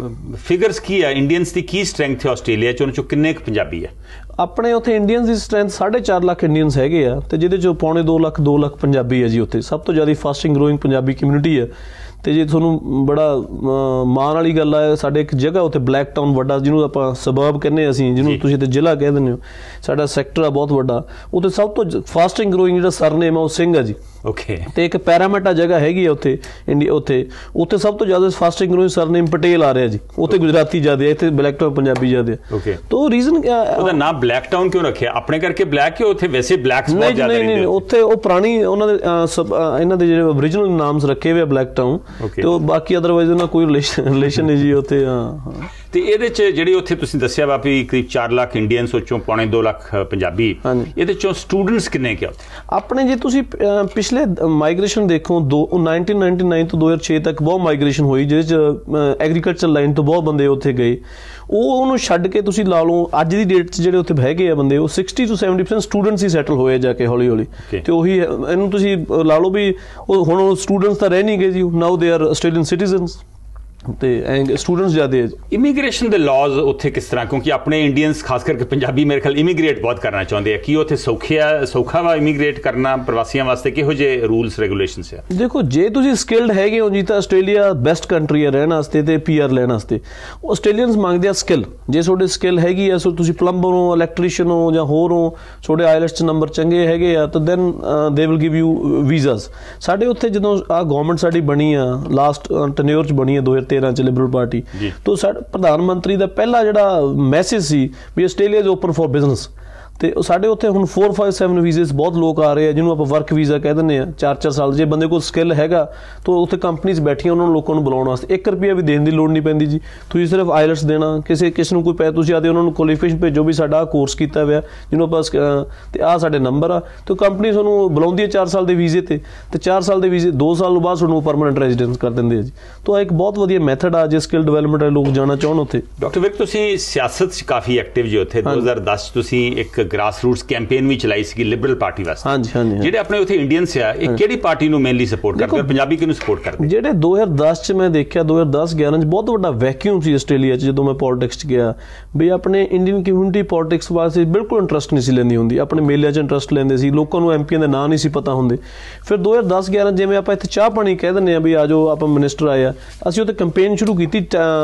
ਫਿਗਰਸ ਕੀ ਆ ਇੰਡੀਅਨਸ ਦੀ ਕੀ ਸਟਰੈਂਥ ਹੈ ਆਸਟ੍ਰੇਲੀਆ 'ਚ, ਉਹਨਾਂ 'ਚੋਂ ਕਿੰਨੇ ਕੁ ਪੰਜਾਬੀ ਹੈ? ਆਪਣੇ ਉੱਥੇ ਇੰਡੀਅਨਸ ਦੀ ਸਟਰੈਂਥ ਸਾਢੇ ਚਾਰ ਲੱਖ ਇੰਡੀਅਨਸ ਹੈਗੇ ਆ ਅਤੇ ਜਿਹਦੇ 'ਚੋਂ ਪੌਣੇ ਦੋ ਲੱਖ ਦੋ ਲੱਖ ਪੰਜਾਬੀ ਹੈ ਜੀ। ਉੱਥੇ ਸਭ ਤੋਂ ਜ਼ਿਆਦਾ ਫਾਸਟਿੰਗ ਗਰੋਇੰਗ ਪੰਜਾਬੀ ਕਮਿਊਨਿਟੀ ਹੈ। ਅਤੇ ਜੇ ਤੁਹਾਨੂੰ ਬੜਾ ਮਾਣ ਵਾਲੀ ਗੱਲ ਹੈ ਸਾਡੇ ਇੱਕ ਜਗ੍ਹਾ ਉੱਥੇ ਬਲੈਕ ਟਾਊਨ ਵੱਡਾ ਜਿਹਨੂੰ ਆਪਾਂ ਸਬਰਬ ਕਹਿੰਦੇ ਅਸੀਂ, ਜਿਹਨੂੰ ਤੁਸੀਂ ਇੱਥੇ ਜ਼ਿਲ੍ਹਾ ਕਹਿ ਦਿੰਦੇ ਹੋ, ਸਾਡਾ ਸੈਕਟਰ ਆ ਬਹੁਤ ਵੱਡਾ। ਉੱਥੇ ਸਭ ਤੋਂ ਫਾਸਟਿੰਗ ਗਰੋਇੰਗ ਜਿਹੜਾ ਸਰਨੇਮ ਆ ਉਹ ਸਿੰਘ ਆ ਜੀ। ਓਕੇ। ਅਤੇ ਇੱਕ ਪੈਰਾਮੀਟਾ ਜਗ੍ਹਾ ਹੈਗੀ ਆ ਉੱਥੇ ਇੰਡੀਆ, ਉੱਥੇ ਉੱਥੇ ਸਭ ਤੋਂ ਜ਼ਿਆਦਾ ਫਾਸਟਿੰਗ ਗਰੋਇੰਗ ਸਰਨੇਮ ਪਟੇਲ ਆ ਰਿਹਾ ਜੀ। ਉੱਥੇ ਗੁਜਰਾਤੀ ਜ਼ਿਆਦਾ, ਇੱਥੇ ਬਲੈਕ ਟਾਊਨ ਪੰਜਾਬੀ ਜ਼ਿਆਦਾ। ਓਕੇ। ਤਾਂ ਉਹ ਰੀਜ਼ਨ ਕਿਆ ਉਹਦਾ ਨਾਮ ਬਲੈਕ ਟਾਊਨ ਕਿਉਂ ਰੱਖਿਆ? ਆਪਣੇ ਕਰਕੇ ਬਲੈਕ ਕਿ ਉੱਥੇ ਵੈਸੇ ਬਲੈਕਸ ਬਹੁਤ ਜ਼ਿਆਦਾ ਰਹਿੰਦੇ? ਨਹੀਂ ਨਹੀਂ, ਉੱਥੇ ਉਹ ਪੁਰਾਣੀ ਉਹਨਾਂ ਦੇ ਇਹਨਾਂ ਦੇ ਜਿਹੜੇ ਓਰੀਜਨਲ ਨਾਮਸ ਰੱਖੇ ਹੋਏ ਆ ਬਲੈਕ ਟਾਊਨ, ਅਤੇ ਉਹ ਬਾਕੀ ਅਦਰਵਾਈਜ਼ ਉਹਨਾਂ ਕੋਈ ਰਿਲੇਸ਼ਨ ਰਿਲੇਸ਼ਨ ਨਹੀਂ ਜੀ ਉੱਥੇ। ਹਾਂ। ਅਤੇ ਇਹਦੇ 'ਚ ਜਿਹੜੀ ਉੱਥੇ ਤੁਸੀਂ ਦੱਸਿਆ ਵਾ ਵੀ ਕਰੀਬ ਚਾਰ ਲੱਖ ਇੰਡੀਅਨਸ, ਉਹ 'ਚੋਂ ਪੌਣੇ ਦੋ ਲੱਖ ਪੰਜਾਬੀ, ਇਹਦੇ 'ਚੋਂ ਸਟੂਡੈਂਟਸ ਕਿੰਨੇ ਕੁ ਆ ਉੱਥੇ? ਆਪਣੇ ਜੇ ਤੁਸੀਂ ਪਿਛਲੇ ਮਾਈਗ੍ਰੇਸ਼ਨ ਦੇਖੋ ਦੋ ਨਾਈਨਟੀਨ ਨਾਈਨਟੀ ਨਾਈਨ ਤੋਂ ਦੋ ਹਜ਼ਾਰ ਛੇ ਤੱਕ ਬਹੁਤ ਮਾਈਗ੍ਰੇਸ਼ਨ ਹੋਈ ਜਿਹਦੇ 'ਚ ਐਗਰੀਕਲਚਰ ਲਾਈਨ ਤੋਂ ਬਹੁਤ ਬੰਦੇ ਉੱਥੇ ਗਏ। ਉਹ ਉਹਨੂੰ ਛੱਡ ਕੇ ਤੁਸੀਂ ਲਾ ਲਓ ਅੱਜ ਦੀ ਡੇਟ 'ਚ ਜਿਹੜੇ ਉੱਥੇ ਹੈਗੇ ਆ ਬੰਦੇ ਉਹ sixty to seventy percent students ਹੀ ਸੈਟਲ ਹੋਏ ਜਾ ਕੇ ਹੌਲੀ ਹੌਲੀ। ਅਤੇ ਉਹੀ ਇਹਨੂੰ ਤੁਸੀਂ ਲਾ ਲਓ ਵੀ ਉਹ ਹੁਣ ਸਟੂਡੈਂਟਸ ਤਾਂ ਰਹਿ ਨਹੀਂ ਗਏ ਜੀ, now they are Australian citizens ਅਤੇ ਸਟੂਡੈਂਟਸ ਜ਼ਿਆਦਾ ਹੈ। ਇਮੀਗ੍ਰੇਸ਼ਨ ਦੇ ਲਾਜ਼ ਉੱਥੇ ਕਿਸ ਤਰ੍ਹਾਂ? ਕਿਉਂਕਿ ਆਪਣੇ ਇੰਡੀਅਨਸ ਖਾਸ ਕਰਕੇ ਪੰਜਾਬੀ ਮੇਰੇ ਖਿਆਲ ਇਮੀਗ੍ਰੇਟ ਬਹੁਤ ਕਰਨਾ ਚਾਹੁੰਦੇ ਆ। ਕੀ ਉੱਥੇ ਸੌਖੇ ਆ ਸੌਖਾ ਵਾ ਇਮੀਗ੍ਰੇਟ ਕਰਨਾ ਪ੍ਰਵਾਸੀਆਂ ਵਾਸਤੇ? ਕਿਹੋ ਜਿਹੇ ਰੂਲਸ ਰੈਗੂਲੇਸ਼ਨਸ ਆ? ਦੇਖੋ ਜੇ ਤੁਸੀਂ ਸਕਿਲਡ ਹੈਗੇ ਹੋ ਜੀ ਤਾਂ ਆਸਟ੍ਰੇਲੀਆ ਬੈਸਟ ਕੰਟਰੀ ਆ ਰਹਿਣ ਵਾਸਤੇ ਅਤੇ ਪੀ ਆਰ ਲੈਣ ਵਾਸਤੇ। ਆਸਟ੍ਰੇਲੀਅਨਸ ਮੰਗਦੇ ਆ ਸਕਿੱਲ। ਜੇ ਤੁਹਾਡੇ ਸਕਿੱਲ ਹੈਗੀ ਆ, ਸੋ ਤੁਸੀਂ ਪਲੰਬਰ ਹੋ, ਇਲੈਕਟ੍ਰੀਸ਼ੀਅਨ ਹੋ ਜਾਂ ਹੋਰ ਹੋ, ਤੁਹਾਡੇ ਆਈਲੈਟਸ 'ਚ ਨੰਬਰ ਚੰਗੇ ਹੈਗੇ ਆ ਤਾਂ then they will give you visas. ਸਾਡੇ ਉੱਥੇ ਜਦੋਂ ਆਹ ਗੌਰਮੈਂਟ ਸਾਡੀ ਬਣੀ ਆ ਲਾਸਟ ਟਨਿਓਰ 'ਚ ਬਣੀ ਆ ਦੋ ਹਜ਼ਾਰ ਤੇਰਾਂ 'ਚ ਲਿਬਰਲ ਪਾਰਟੀ, ਤਾਂ ਸਾਡੇ ਪ੍ਰਧਾਨ ਮੰਤਰੀ ਦਾ ਪਹਿਲਾ ਜਿਹੜਾ ਮੈਸੇਜ ਸੀ ਵੀ Australia is open for business. ਅਤੇ ਸਾਡੇ ਉੱਥੇ ਹੁਣ ਫੋਰ ਫਾਈਵ ਸੈਵਨ ਵੀਜ਼ੇ ਬਹੁਤ ਲੋਕ ਆ ਰਹੇ ਆ ਜਿਹਨੂੰ ਆਪਾਂ ਵਰਕ ਵੀਜ਼ਾ ਕਹਿ ਦਿੰਦੇ ਹਾਂ, ਚਾਰ ਚਾਰ ਸਾਲ। ਜੇ ਬੰਦੇ ਕੋਲ ਸਕਿੱਲ ਹੈਗਾ ਤਾਂ ਉੱਥੇ ਕੰਪਨੀਜ਼ ਬੈਠੀਆਂ ਉਹਨਾਂ ਨੂੰ ਲੋਕਾਂ ਨੂੰ ਬੁਲਾਉਣ ਵਾਸਤੇ ਇੱਕ ਰੁਪਈਆ ਵੀ ਦੇਣ ਦੀ ਲੋੜ ਨਹੀਂ ਪੈਂਦੀ ਜੀ। ਤੁਸੀਂ ਸਿਰਫ ਆਈਲੈਟਸ ਦੇਣਾ, ਕਿਸੇ ਕਿਸੇ ਨੂੰ ਕੋਈ ਪੈ ਤੁਸੀਂ ਆਦੇ ਉਹਨਾਂ ਨੂੰ ਕੁਆਲੀਫਿਕੇਸ਼ਨ ਭੇਜੋ ਵੀ ਸਾਡਾ ਆਹ ਕੋਰਸ ਕੀਤਾ ਹੋਇਆ ਜਿਹਨੂੰ ਆਪਾਂ ਅਤੇ ਆਹ ਸਾਡੇ ਨੰਬਰ ਆ, ਅਤੇ ਕੰਪਨੀ ਤੁਹਾਨੂੰ ਬੁਲਾਉਂਦੀ ਹੈ ਚਾਰ ਸਾਲ ਦੇ ਵੀਜ਼ੇ 'ਤੇ, ਅਤੇ ਚਾਰ ਸਾਲ ਦੇ ਵੀਜ਼ੇ ਦੋ ਸਾਲ ਬਾਅਦ ਤੁਹਾਨੂੰ ਪਰਮਾਨੈਂਟ ਰੈਜ਼ੀਡੈਂਸ ਕਰ ਦਿੰਦੇ ਆ ਜੀ। ਤਾਂ ਇੱਕ ਬਹੁਤ ਵਧੀਆ ਮੈਥਡ ਆ ਜੇ ਸਕਿੱਲ ਡਿਵੈਲਪਮੈਂਟ ਵਾਲੇ ਲੋਕ ਜਾਣਾ ਚਾਹੁਣ ਉੱਥੇ। ਡਾਕਟਰ ਵਿਰਕ ਤੁਸੀਂ ਸਿਆਸਤ 'ਚ ਕਾਫੀ ਐਕਟਿਵ ਜੀ ਉੱਥੇ। ਦੋ ਹਜ਼ਾਰ ਦਸ 'ਚ ਤੁਸੀਂ ਇੱਕ ਗ੍ਰਾਸ ਰੂਟਸ ਕੈਂਪੇਨ ਵੀ ਚਲਾਈ ਸੀ ਲਿਬਰਲ ਪਾਰਟੀ ਵਾਸਤੇ। ਹਾਂਜੀ ਹਾਂਜੀ। ਜਿਹੜੇ ਆਪਣੇ ਉੱਥੇ ਇੰਡੀਅਨਸ ਆ ਇਹ ਕਿਹੜੀ ਪਾਰਟੀ ਨੂੰ ਮੇਨਲੀ ਸਪੋਰਟ ਕਰਦੇ, ਪੰਜਾਬੀ ਕਿਹਨੂੰ ਸਪੋਰਟ ਕਰਦੇ? ਜਿਹੜੇ ਦੋ ਹਜ਼ਾਰ ਦਸ 'ਚ ਮੈਂ ਦੇਖਿਆ ਦੋ ਹਜ਼ਾਰ ਦਸ ਗਿਆਰਾਂ 'ਚ ਬਹੁਤ ਵੱਡਾ ਵੈਕਿਊਮ ਸੀ ਆਸਟ੍ਰੇਲੀਆ 'ਚ ਜਦੋਂ ਮੈਂ ਪੋਲੀਟਿਕਸ 'ਚ ਗਿਆ ਵੀ ਆਪਣੇ ਇੰਡੀਅਨ ਕਮਿਊਨਿਟੀ ਪੋਲੀਟਿਕਸ ਵਾਸਤੇ ਬਿਲਕੁਲ ਇੰਟਰਸਟ ਨਹੀਂ ਸੀ ਲੈਂਦੀ ਹੁੰਦੀ। ਆਪਣੇ ਮੇਲਿਆਂ 'ਚ ਇੰਟਰਸਟ ਲੈਂਦੇ ਸੀ, ਲੋਕਾਂ ਨੂੰ ਐਮਪੀਆਂ ਦੇ ਨਾਂ ਨਹੀਂ ਸੀ ਪਤਾ ਹੁੰਦੇ। ਫਿਰ ਦੋ ਹਜ਼ਾਰ ਦਸ ਗਿਆਰਾਂ ਜਿਵੇਂ ਆਪਾਂ ਇੱਥੇ ਚਾਹ ਪਾਣੀ ਕਹਿ ਦਿੰਦੇ ਹਾਂ ਵੀ ਆ ਜਾਓ ਆਪਾਂ ਮਿਨਿਸਟਰ ਆਏ ਆ, ਅਸੀਂ ਉੱਥੇ ਕੰਪੇਨ ਸ਼ੁਰੂ ਕੀਤੀ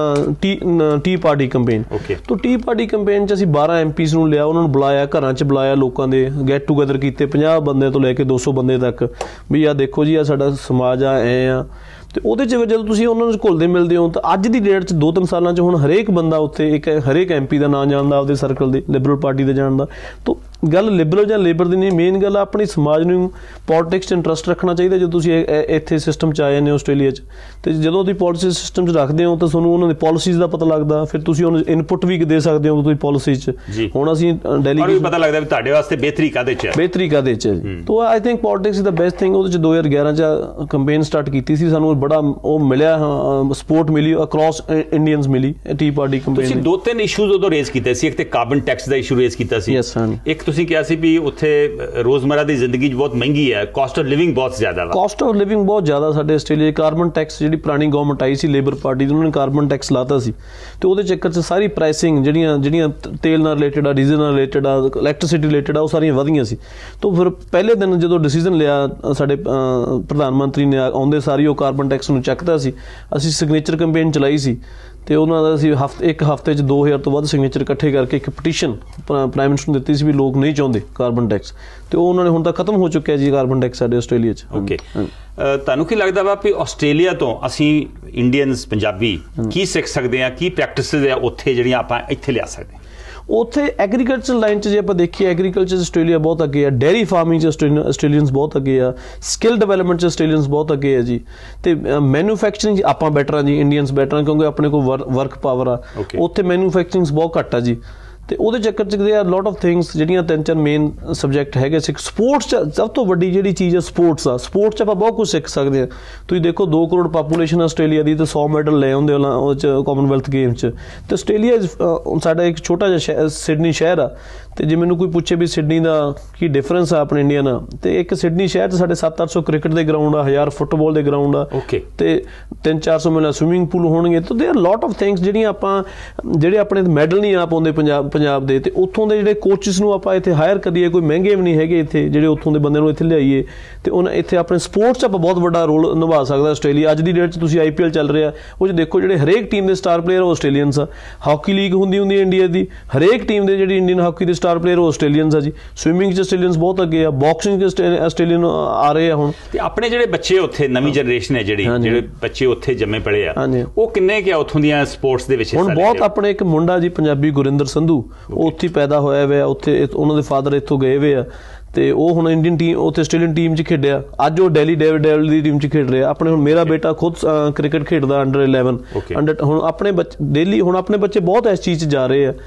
ਟੀ ਟੀ ਪਾਰਟੀ ਕੰਪੇਨ। ਤਾਂ ਟੀ ਪਾਰਟੀ ਕੰਪੇਨ 'ਚ ਅਸੀਂ ਬਾਰਾਂ ਐਮ ਪੀਜ਼ ਨੂੰ ਲਿਆ, ਉਹਨਾਂ ਨੂੰ ਬੁਲਾਇਆ, ਘਰਾਂ 'ਚ ਬੁਲਾਇਆ, ਲੋਕਾਂ ਦੇ ਗੈਟ ਟੂਗੈਦਰ ਕੀਤੇ ਪੰਜਾਹ ਬੰਦਿਆਂ ਤੋਂ ਲੈ ਕੇ ਦੋ ਸੌ ਬੰਦੇ ਤੱਕ ਵੀ ਆਹ ਦੇਖੋ ਜੀ ਆਹ ਸਾਡਾ ਸਮਾਜ ਆ ਐਂ ਆ। ਅਤੇ ਉਹਦੇ 'ਚ ਜਦੋਂ ਤੁਸੀਂ ਉਹਨਾਂ ਨੂੰ ਘੁਲਦੇ ਮਿਲਦੇ ਹੋ ਤਾਂ ਅੱਜ ਦੀ ਡੇਟ 'ਚ ਦੋ ਤਿੰਨ ਸਾਲਾਂ 'ਚ ਹੁਣ ਹਰੇਕ ਬੰਦਾ ਉੱਥੇ ਇੱਕ ਹਰੇਕ ਐਮ ਪੀ ਦਾ ਨਾਂ ਜਾਣਦਾ ਆਪਦੇ ਸਰਕਲ ਦੇ, ਲਿਬਰਲ ਪਾਰਟੀ ਦੇ ਜਾਣਦਾ। ਤਾਂ ਗੱਲ ਲਿਬਰਲ ਜਾਂ ਲੇਬਰ ਦੀ ਨਹੀਂ, ਮੇਨ ਗੱਲ ਆਪਣੀ ਸਮਾਜ ਨੂੰ ਪੋਲੀਟਿਕਸ 'ਚ ਇੰਟਰਸਟ ਰੱਖਣਾ ਚਾਹੀਦਾ। ਜਦੋਂ ਤੁਸੀਂ ਇੱਥੇ ਸਿਸਟਮ 'ਚ ਆਏ ਨੇ ਆਸਟ੍ਰੇਲੀਆ 'ਚ, ਅਤੇ ਜਦੋਂ ਤੁਸੀਂ ਪੋਲਿਸੀ ਸਿਸਟਮ 'ਚ ਰੱਖਦੇ ਹੋ ਤਾਂ ਤੁਹਾਨੂੰ ਉਹਨਾਂ ਦੀ ਪੋਲਿਸੀਜ਼ ਦਾ ਪਤਾ ਲੱਗਦਾ, ਫਿਰ ਤੁਸੀਂ ਉਹਨੂੰ ਇਨਪੁੱਟ ਵੀ ਦੇ ਸਕਦੇ ਹੋ ਤੁਸੀਂ ਪੋਲਿਸੀਜ਼ 'ਚ। ਹੁਣ ਅਸੀਂ ਡੈਲੀ ਪਤਾ ਲੱਗਦਾ ਵੀ ਤੁਹਾਡੇ ਵਾਸਤੇ ਬਿਹਤਰੀ ਕਾਹਦੇ 'ਚ ਹੈ, ਬਿਹਤਰੀ ਕਾਹਦੇ 'ਚ ਹੈ ਜੀ। ਤਾਂ I think politics is the best thing. ਉਹਦੇ 'ਚ ਦੋ ਹਜ਼ਾਰ ਗਿਆਰਾਂ 'ਚ ਕੰਪੇਨ ਸਟਾਰਟ ਕੀਤੀ ਸੀ, ਸਾਨੂੰ ਬੜਾ ਉਹ ਮਿਲਿਆ, ਸਪੋਰਟ ਮਿਲੀ ਅਕ੍ਰੋਸ ਇੰਡੀਅਨਸ ਮਿਲੀ ਟੀ ਪਾਰਟੀ ਕੰਪੇਨ। ਤੁਸੀਂ ਦੋ ਤਿੰਨ ਇਸ਼ੂਜ਼ ਉਦੋਂ ਰੇਜ਼ ਕੀਤੇ ਸੀ, ਇੱਕ ਤੇ ਕਾਰਬਨ ਟੈਕਸ ਦਾ ਇਸ਼ੂ ਰੇਜ਼ ਕੀਤਾ ਸੀ, ਇੱਕ ਤੁਸੀਂ ਕਿਹਾ ਸੀ ਵੀ ਉੱਥੇ ਰੋਜ਼ਮਰਾ ਦੀ ਜ਼ਿੰਦਗੀ 'ਚ ਬਹੁਤ ਮਹਿੰਗੀ ਹੈ, ਕਾਸਟ ਆਫ ਲਿਵਿੰਗ ਬਹੁਤ ਜ਼ਿਆਦਾ ਵਾ। ਕਾਸਟ ਆਫ ਲਿਵਿੰਗ ਬਹੁਤ ਜ਼ਿਆਦਾ ਸਾਡੇ ਆਸਟ੍ਰੇਲੀਆ। ਕਾਰਬਨ ਟੈਕਸ ਜਿਹੜੀ ਪੁਰਾਣੀ ਗੌਰਮੈਂਟ ਆਈ ਸੀ ਲੇਬਰ ਪਾਰਟੀ ਦੀ, ਉਹਨਾਂ ਨੇ ਕਾਰਬਨ ਟੈਕਸ ਲਾਤਾ ਸੀ, ਅਤੇ ਉਹਦੇ ਚੱਕਰ 'ਚ ਸਾਰੀ ਪ੍ਰਾਈਸਿੰਗ ਜਿਹੜੀਆਂ ਜਿਹੜੀਆਂ ਤੇਲ ਨਾਲ ਰਿਲੇਟਡ ਆ, ਡੀਜ਼ਲ ਨਾਲ ਰਿਲੇਟਡ ਆ, ਇਲੈਕਟ੍ਰੀਸਿਟੀ ਰਿਲੇਟਡ ਆ, ਉਹ ਸਾਰੀਆਂ ਵਧੀਆਂ ਸੀ। ਤਾਂ ਫਿਰ ਪਹਿਲੇ ਦਿਨ ਜਦੋਂ ਡਿਸੀਜ਼ਨ ਲਿਆ ਸਾਡੇ ਪ੍ਰਧਾਨ ਮੰਤਰੀ ਨੇ ਆਉਂਦੇ ਸਾਰੀ ਉਹ ਕਾਰਬਨ ਟੈਕਸ ਨੂੰ ਚੱਕਦਾ ਸੀ। ਅਸੀਂ ਸਿਗਨੇਚਰ ਕੰਪੇਨ ਚਲਾਈ ਸੀ ਅਤੇ ਉਹਨਾਂ ਦਾ ਅਸੀਂ ਹਫ਼ਤੇ ਇੱਕ ਹਫ਼ਤੇ 'ਚ ਦੋ ਹਜ਼ਾਰ ਤੋਂ ਵੱਧ ਸਿਗਨੇਚਰ ਇਕੱਠੇ ਕਰਕੇ ਇੱਕ ਪਟੀਸ਼ਨ ਪ੍ਰਾਈਮ ਮਿਨਿਸਟਰ ਨੂੰ ਦਿੱਤੀ ਸੀ ਵੀ ਲੋਕ ਨਹੀਂ ਚਾਹੁੰਦੇ ਕਾਰਬਨ ਟੈਕਸ, ਅਤੇ ਉਹ ਉਹਨਾਂ ਨੇ ਹੁਣ ਤਾਂ ਖਤਮ ਹੋ ਚੁੱਕਿਆ ਜੀ ਕਾਰਬਨ ਟੈਕਸ ਸਾਡੇ ਆਸਟ੍ਰੇਲੀਆ 'ਚ। ਓਕੇ, ਤੁਹਾਨੂੰ ਕੀ ਲੱਗਦਾ ਵਾ ਵੀ ਆਸਟ੍ਰੇਲੀਆ ਤੋਂ ਅਸੀਂ ਇੰਡੀਅਨਸ ਪੰਜਾਬੀ ਕੀ ਸਿੱਖ ਸਕਦੇ ਹਾਂ, ਕੀ ਪ੍ਰੈਕਟਿਸਿਸ ਆ ਉੱਥੇ ਜਿਹੜੀਆਂ ਆਪਾਂ ਇੱਥੇ ਲਿਆ ਸਕਦੇ ਹਾਂ? ਉੱਥੇ ਐਗਰੀਕਲਚਰ ਲਾਈਨ 'ਚ ਜੇ ਆਪਾਂ ਦੇਖੀਏ ਐਗਰੀਕਲਚਰ 'ਚ ਆਸਟ੍ਰੇਲੀਆ ਬਹੁਤ ਅੱਗੇ ਆ, ਡੇਅਰੀ ਫਾਰਮਿੰਗ 'ਚ ਆਸਟ੍ਰੇਲੀਅਨਸ ਬਹੁਤ ਅੱਗੇ ਆ, ਸਕਿੱਲ ਡਿਵੈਲਪਮੈਂਟ 'ਚ ਆਸਟ੍ਰੇਲੀਅਨਸ ਬਹੁਤ ਅੱਗੇ ਆ ਜੀ, ਅਤੇ ਮੈਨੂਫੈਕਚਰਿੰਗ 'ਚ ਆਪਾਂ ਬੈਟਰ ਆ ਜੀ, ਇੰਡੀਅਨਸ ਬੈਟਰ ਆ ਕਿਉਂਕਿ ਆਪਣੇ ਕੋਲ ਵਰਕ ਪਾਵਰ ਆ। ਉੱਥੇ ਮੈਨੂਫੈਕਚਰਿੰਗ ਬਹੁਤ ਘੱਟ ਆ ਜੀ, ਤੇ ਉਹਦੇ ਚੱਕਰ 'ਚ ਦੇ ਆਰ ਲੋਟ ਆਫ ਥਿੰਗਸ ਜਿਹੜੀਆਂ ਤਿੰਨ ਚਾਰ ਮੇਨ ਸਬਜੈਕਟ ਹੈਗੇ ਸੀ। ਸਪੋਰਟਸ 'ਚ ਸਭ ਤੋਂ ਵੱਡੀ ਜਿਹੜੀ ਚੀਜ਼ ਹੈ ਸਪੋਰਟਸ ਆ। ਸਪੋਰਟਸ 'ਚ ਆਪਾਂ ਬਹੁਤ ਕੁਝ ਸਿੱਖ ਸਕਦੇ ਹਾਂ। ਤੁਸੀਂ ਦੇਖੋ ਦੋ ਕਰੋੜ ਪਾਪੂਲੇਸ਼ਨ ਆਸਟ੍ਰੇਲੀਆ ਦੀ ਤੇ ਸੌ ਮੈਡਲ ਲੈ ਆਉਂਦੇ ਉਹਨਾਂ ਉਹ 'ਚ ਕਾਮਨਵੈਲਥ ਗੇਮ 'ਚ। ਤੇ ਆਸਟ੍ਰੇਲੀਆ ਸਾਡਾ ਇੱਕ ਛੋਟਾ ਜਿਹਾ ਸਿਡਨੀ ਸ਼ਹਿਰ ਆ। ਤੇ ਜੇ ਮੈਨੂੰ ਕੋਈ ਪੁੱਛੇ ਵੀ ਸਿਡਨੀ ਦਾ ਕੀ ਡਿਫਰੈਂਸ ਆ ਆਪਣੇ ਇੰਡੀਆ ਨਾਲ, ਤੇ ਇੱਕ ਸਿਡਨੀ ਸ਼ਹਿਰ 'ਚ ਸਾਡੇ ਸੱਤ ਅੱਠ ਸੌ ਕ੍ਰਿਕਟ ਦੇ ਗਰਾਊਂਡ ਆ, ਹਜ਼ਾਰ ਫੁੱਟਬਾਲ ਦੇ ਗਰਾਊਂਡ ਆ, ਤੇ ਤਿੰਨ ਚਾਰ ਸੌ ਮਿਲਾ ਸਵਿਮਿੰਗ ਪੂਲ ਹੋਣਗੇ। ਤਾਂ ਦੇ ਆਰ ਲੋਟ ਆਫ ਥਿੰਗਸ ਜਿਹੜੀਆਂ ਆਪਾਂ ਜਿਹੜੇ ਆਪਣੇ ਮੈਡਲ ਨਹੀਂ ਆ ਪਾਉਂਦੇ ਪੰਜਾਬ ਪੰਜਾਬ ਦੇ, ਤੇ ਉੱਥੋਂ ਦੇ ਜਿਹੜੇ ਕੋਚਿਸ ਨੂੰ ਆਪਾਂ ਇੱਥੇ ਹਾਇਰ ਕਰੀਏ, ਕੋਈ ਮਹਿੰਗੇ ਵੀ ਨਹੀਂ ਹੈਗੇ ਇੱਥੇ, ਜਿਹੜੇ ਉੱਥੋਂ ਦੇ ਬੰਦੇ ਨੂੰ ਇੱਥੇ ਲਿਆਈਏ, ਤੇ ਉਹਨਾਂ ਇੱਥੇ ਆਪਣੇ ਸਪੋਰਟਸ 'ਚ ਆਪਾਂ ਬਹੁਤ ਵੱਡਾ ਰੋਲ ਨਿਭਾ ਸਕਦਾ ਆਸਟ੍ਰੇਲੀਆ। ਅੱਜ ਦੀ ਡੇਟ 'ਚ ਤੁਸੀਂ ਆਈ ਪੀ ਐਲ ਚੱਲ ਰਿਹਾ, ਉਹ 'ਚ ਦੇਖੋ ਜਿਹੜੇ ਹਰੇਕ ਟੀਮ ਦੇ ਸਟਾਰ ਪਲੇਅਰ ਉਹ ਆਸਟ੍ਰੇਲੀਅਨਸ ਆ। ਹਾਕੀ ਲੀਗ ਹੁੰਦੀ ਹੁੰਦੀ ਹੈ ਇੰਡੀਆ ਦੀ, ਹਰੇਕ ਟੀਮ ਦੇ ਜਿਹੜੀ ਇੰਡੀਅਨ ਹਾਕੀ ਦੇ ਸਟਾਰ ਪਲੇਅਰ ਉਹ ਆਸਟ੍ਰੇਲੀਅਨਸ ਆ ਜੀ। ਸਵਿਮਿੰਗ 'ਚ ਆਸਟ੍ਰੇਲੀਅਨਸ ਬਹੁਤ ਅੱਗੇ ਆ, ਬਾਕਸਿੰਗ 'ਚ ਆਸਟ੍ਰੇਲੀਅਨ ਆ ਰਹੇ ਆ ਹੁਣ। ਤੇ ਆਪਣੇ ਜਿਹੜੇ ਬੱਚੇ ਉੱਥੇ ਨਵੀਂ ਜਨਰੇਸ਼ਨ ਹੈ ਜਿਹੜੀ ਜਿਹੜੇ ਬੱਚੇ ਉੱਥੇ ਜੰਮੇ ਪਲੇ ਆ, ਉਹ ਕਿੰਨੇ ਕਿ ਉੱਥੋਂ ਦੀਆਂ ਸਪੋਰਟਸ ਦੇ ਵਿੱਚ ਹੁਣ ਬਹੁਤ ਆਪਣੇ ਇੱਕ ਮੁੰਡਾ ਜੀ ਪੰਜਾਬੀ ਗੁਰਿੰਦਰ ਸੰਧੂ, ਉਹ ਉੱਥੇ ਪੈਦਾ ਹੋਇਆ ਹੋਇਆ, ਉੱਥੇ ਉਹਨਾਂ ਦੇ ਫਾਦਰ ਇੱਥੋਂ ਗਏ ਹੋਏ ਆ, ਤੇ ਉਹ ਹੁਣ ਇੰਡੀਅਨ ਟੀਮ ਉੱਥੇ ਆਸਟ੍ਰੇਲੀਅਨ ਟੀਮ 'ਚ ਖੇਡਿਆ। ਅੱਜ ਉਹ ਡੈਲੀ ਡੇਵਿਡ ਡੇਵਿਲ ਦੀ ਟੀਮ 'ਚ ਖੇਡ ਰਿਹਾ। ਆਪਣੇ ਹੁਣ ਮੇਰਾ ਬੇਟਾ ਖੁਦ ਕ੍ਰਿਕਟ ਖੇਡਦਾ ਅੰਡਰ ਇਲੈਵਨ ਅੰਡਰ। ਹੁਣ ਆਪਣੇ ਬੱਚੇ ਡੇਲੀ ਹੁਣ ਆਪਣੇ ਬੱਚੇ ਬਹੁਤ ਇਸ ਚੀਜ਼ 'ਚ ਜਾ ਰਹੇ ਆ।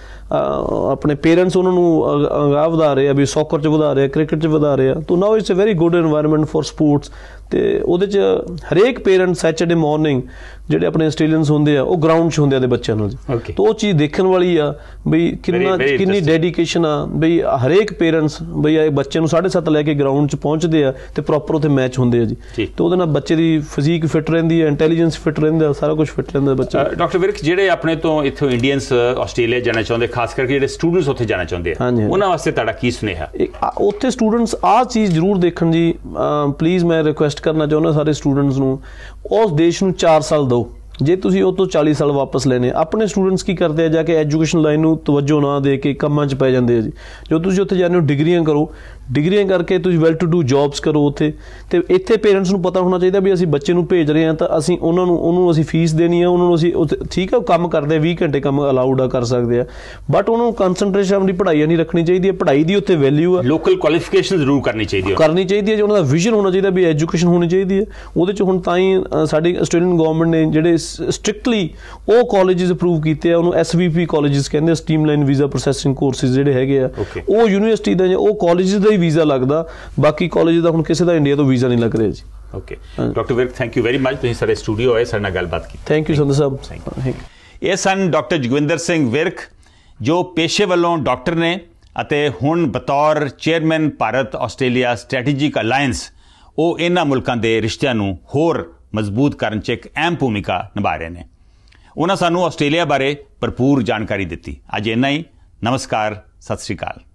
ਆਪਣੇ ਪੇਰੈਂਟਸ ਉਹਨਾਂ ਨੂੰ ਅਗਾਹ ਵਧਾ ਰਹੇ ਆ ਵੀ ਸੌਕਰ 'ਚ ਵਧਾ ਰਹੇ ਆ, ਕ੍ਰਿਕਟ 'ਚ ਵਧਾ ਰਹੇ ਆ। ਤੋ now it's a very good environment for sports. ਤੇ ਉਹਦੇ 'ਚ ਹਰੇਕ ਪੇਰੈਂਟ ਸੈਚਰਡੇ ਮਾਰਨਿੰਗ ਜਿਹੜੇ ਆਪਣੇ ਆਸਟ੍ਰੇਲੀਅਨਸ ਹੁੰਦੇ ਆ ਉਹ ਗਰਾਊਂਡ 'ਚ ਹੁੰਦੇ ਆ ਦੇ ਬੱਚਿਆਂ ਨਾਲ ਜੀ। ਤਾਂ ਉਹ ਚੀਜ਼ ਦੇਖਣ ਵਾਲੀ ਆ ਬਈ ਕਿੰਨਾ ਕਿੰਨੀ ਡੈਡੀਕੇਸ਼ਨ ਆ ਬਈ ਹਰੇਕ ਪੇਰੈਂਟਸ ਬਈ ਇਹ ਬੱਚੇ ਨੂੰ ਸਾਢੇ ਸੱਤ ਲੈ ਕੇ ਗਰਾਊਂਡ 'ਚ ਪਹੁੰਚਦੇ ਆ ਤੇ ਪ੍ਰੋਪਰ ਉੱਥੇ ਮੈਚ ਹੁੰਦੇ ਆ ਜੀ। ਤੇ ਉਹਦੇ ਨਾਲ ਬੱਚੇ ਦੀ ਫਿਜ਼ੀਕ ਫਿੱਟ ਰਹਿੰਦੀ ਹੈ, ਇੰਟੈਲੀਜੈਂਸ ਫਿੱਟ ਰਹਿੰਦਾ, ਸਾਰਾ ਕੁਝ ਫਿੱਟ ਰਹਿੰਦਾ ਬੱਚਾ। ਡਾਕਟਰ ਵਿਰਕ, ਜਿਹੜੇ ਆਪਣੇ ਤੋਂ ਇੱਥੋਂ ਇੰਡੀਅਨਸ ਆਸਟ੍ਰੇਲੀਆ ਜਾਣਾ ਚਾਹੁੰਦੇ, ਖਾਸ ਕਰਕੇ ਜਿਹੜੇ ਸਟੂਡੈਂਟਸ ਉੱਥੇ ਜਾਣਾ ਚਾਹੁੰਦੇ ਆ, ਉਹਨਾਂ ਵਾਸਤੇ ਤੁਹਾਡਾ ਕੀ ਸੁਨੇਹਾ? ਉੱਥੇ ਸਟੂਡੈਂਟਸ ਆਹ ਚੀਜ਼ ਜ਼ਰੂਰ ਦੇਖਣ ਜੀ, ਪਲੀਜ਼ ਮੈਂ ਰਿਕੁਐਸਟ ਕਰਨਾ ਚਾਹੁੰਦਾ ਸਾਰੇ ਸਟੂਡੈਂਟਸ ਨੂੰ, ਉਸ ਦੇਸ਼ ਨੂੰ ਚਾਰ ਸਾਲ ਦਿਓ। ਜੇ ਤੁਸੀਂ ਉਹ ਤੋਂ ਚਾਲੀ ਸਾਲ ਵਾਪਸ ਲੈਣੇ। ਆਪਣੇ ਸਟੂਡੈਂਟਸ ਕੀ ਕਰਦੇ ਆ, ਜਾ ਕੇ ਐਜੂਕੇਸ਼ਨ ਲਾਈਨ ਨੂੰ ਤਵੱਜੋ ਨਾ ਦੇ ਕੇ ਕੰਮਾਂ 'ਚ ਪੈ ਜਾਂਦੇ ਆ ਜੀ। ਜੋ ਤੁਸੀਂ ਉੱਥੇ ਜਾਂਦੇ ਹੋ ਡਿਗਰੀਆਂ ਕਰੋ, ਡਿਗਰੀਆਂ ਕਰਕੇ ਤੁਸੀਂ ਵੈਲ ਟੂ ਡੂ ਜੌਬਸ ਕਰੋ ਉੱਥੇ। ਤੇ ਇੱਥੇ ਪੇਰੈਂਟਸ ਨੂੰ ਪਤਾ ਹੋਣਾ ਚਾਹੀਦਾ ਵੀ ਅਸੀਂ ਬੱਚੇ ਨੂੰ ਭੇਜ ਰਹੇ ਹਾਂ ਤਾਂ ਅਸੀਂ ਉਹਨਾਂ ਨੂੰ ਉਹਨੂੰ ਅਸੀਂ ਫੀਸ ਦੇਣੀ ਆ, ਉਹਨਾਂ ਨੂੰ ਅਸੀਂ ਉੱਥੇ ਠੀਕ ਆ ਕੰਮ ਕਰਦੇ ਆ, ਵੀਹ ਘੰਟੇ ਕੰਮ ਅਲਾਊਡ ਆ, ਕਰ ਸਕਦੇ ਆ, ਬਟ ਉਹਨਾਂ ਨੂੰ ਕੰਸਨਟ੍ਰੇਸ਼ਨ ਆਪਣੀ ਪੜ੍ਹਾਈ ਨਹੀਂ ਰੱਖਣੀ ਚਾਹੀਦੀ ਹੈ। ਪੜ੍ਹਾਈ ਦੀ ਉੱਥੇ ਵੈਲਿਊ ਆ, ਲੋਕਲ ਕੁਆਲੀਫਿਕੇਸ਼ਨ ਜ਼ਰੂਰ ਕਰਨੀ ਚਾਹੀਦੀ ਹੈ ਕਰਨੀ ਚਾਹੀਦੀ ਹੈ ਜੀ। ਉਹਨਾਂ ਦਾ ਵਿਜ਼ਨ ਹੋਣਾ ਚਾਹੀਦਾ ਵੀ ਐਜੂਕੇਸ਼ਨ ਹੋਣੀ ਚਾਹੀਦੀ ਹੈ ਉਹਦੇ 'ਚ। ਹੁਣ ਤਾਂ ਹੀ ਸਾਡੀ ਆਸਟ੍ਰੇਲੀਅਨ ਗਵਰਨਮੈਂਟ ਨੇ ਜਿਹੜੇ ਸਟ੍ਰਿਕਟਲੀ ਉਹ ਕਾਲਜਿਸ ਅਪਰੂਵ ਕੀਤੇ ਆ, ਉਹਨੂੰ ਐਸ ਵੀ ਪੀ ਕਾਲਜਿਸ ਕਹਿੰਦੇ ਆ, ਸਟ੍ਰੀਮਲਾਈਨ ਵੀਜ਼ਾ ਪ੍ਰੋਸੈਸਿੰਗ ਕੋਰਸਿਸ ਜਿਹੜੇ ਹੈਗੇ ਆ, ਉਹ ਯੂਨੀਵਰਸਿਟੀ ਦਾ ਉਹ ਕਾਲਜਿਸ ਦਾ ਹੀ ਵੀਜ਼ਾ ਲੱਗਦਾ, ਬਾਕੀ ਕਾਲਜ ਦਾ ਹੁਣ ਕਿਸੇ ਦਾ ਇੰਡੀਆ ਤੋਂ ਵੀਜ਼ਾ ਨਹੀਂ ਲੱਗ ਰਿਹਾ ਜੀ। Okay doctor Virk, thank you very much, ਤੁਸੀਂ ਸਾਡੇ ਸਟੂਡੀਓ ਆਏ, ਸਾਡੇ ਨਾਲ ਗੱਲਬਾਤ ਕੀਤੀ। Thank you Sandhu Sahib. ਇਹ ਸਨ ਡਾਕਟਰ ਜਗਵਿੰਦਰ ਸਿੰਘ ਵਿਰਕ, ਜੋ ਪੇਸ਼ੇ ਵੱਲੋਂ ਡਾਕਟਰ ਨੇ ਅਤੇ ਹੁਣ ਬਤੌਰ chairman Bharat Australia strategic alliance ਉਹ ਇਹਨਾਂ ਮੁਲਕਾਂ ਦੇ ਰਿਸ਼ਤਿਆਂ ਨੂੰ ਹੋਰ ਮਜ਼ਬੂਤ ਕਰਨ 'ਚ ਇੱਕ ਅਹਿਮ ਭੂਮਿਕਾ ਨਿਭਾ ਰਹੇ ਨੇ। ਉਹਨਾਂ ਸਾਨੂੰ ਆਸਟ੍ਰੇਲੀਆ ਬਾਰੇ ਭਰਪੂਰ ਜਾਣਕਾਰੀ ਦਿੱਤੀ। ਅੱਜ ਇੰਨਾ ਹੀ। ਨਮਸਕਾਰ, ਸਤਿ ਸ਼੍ਰੀ ਅਕਾਲ।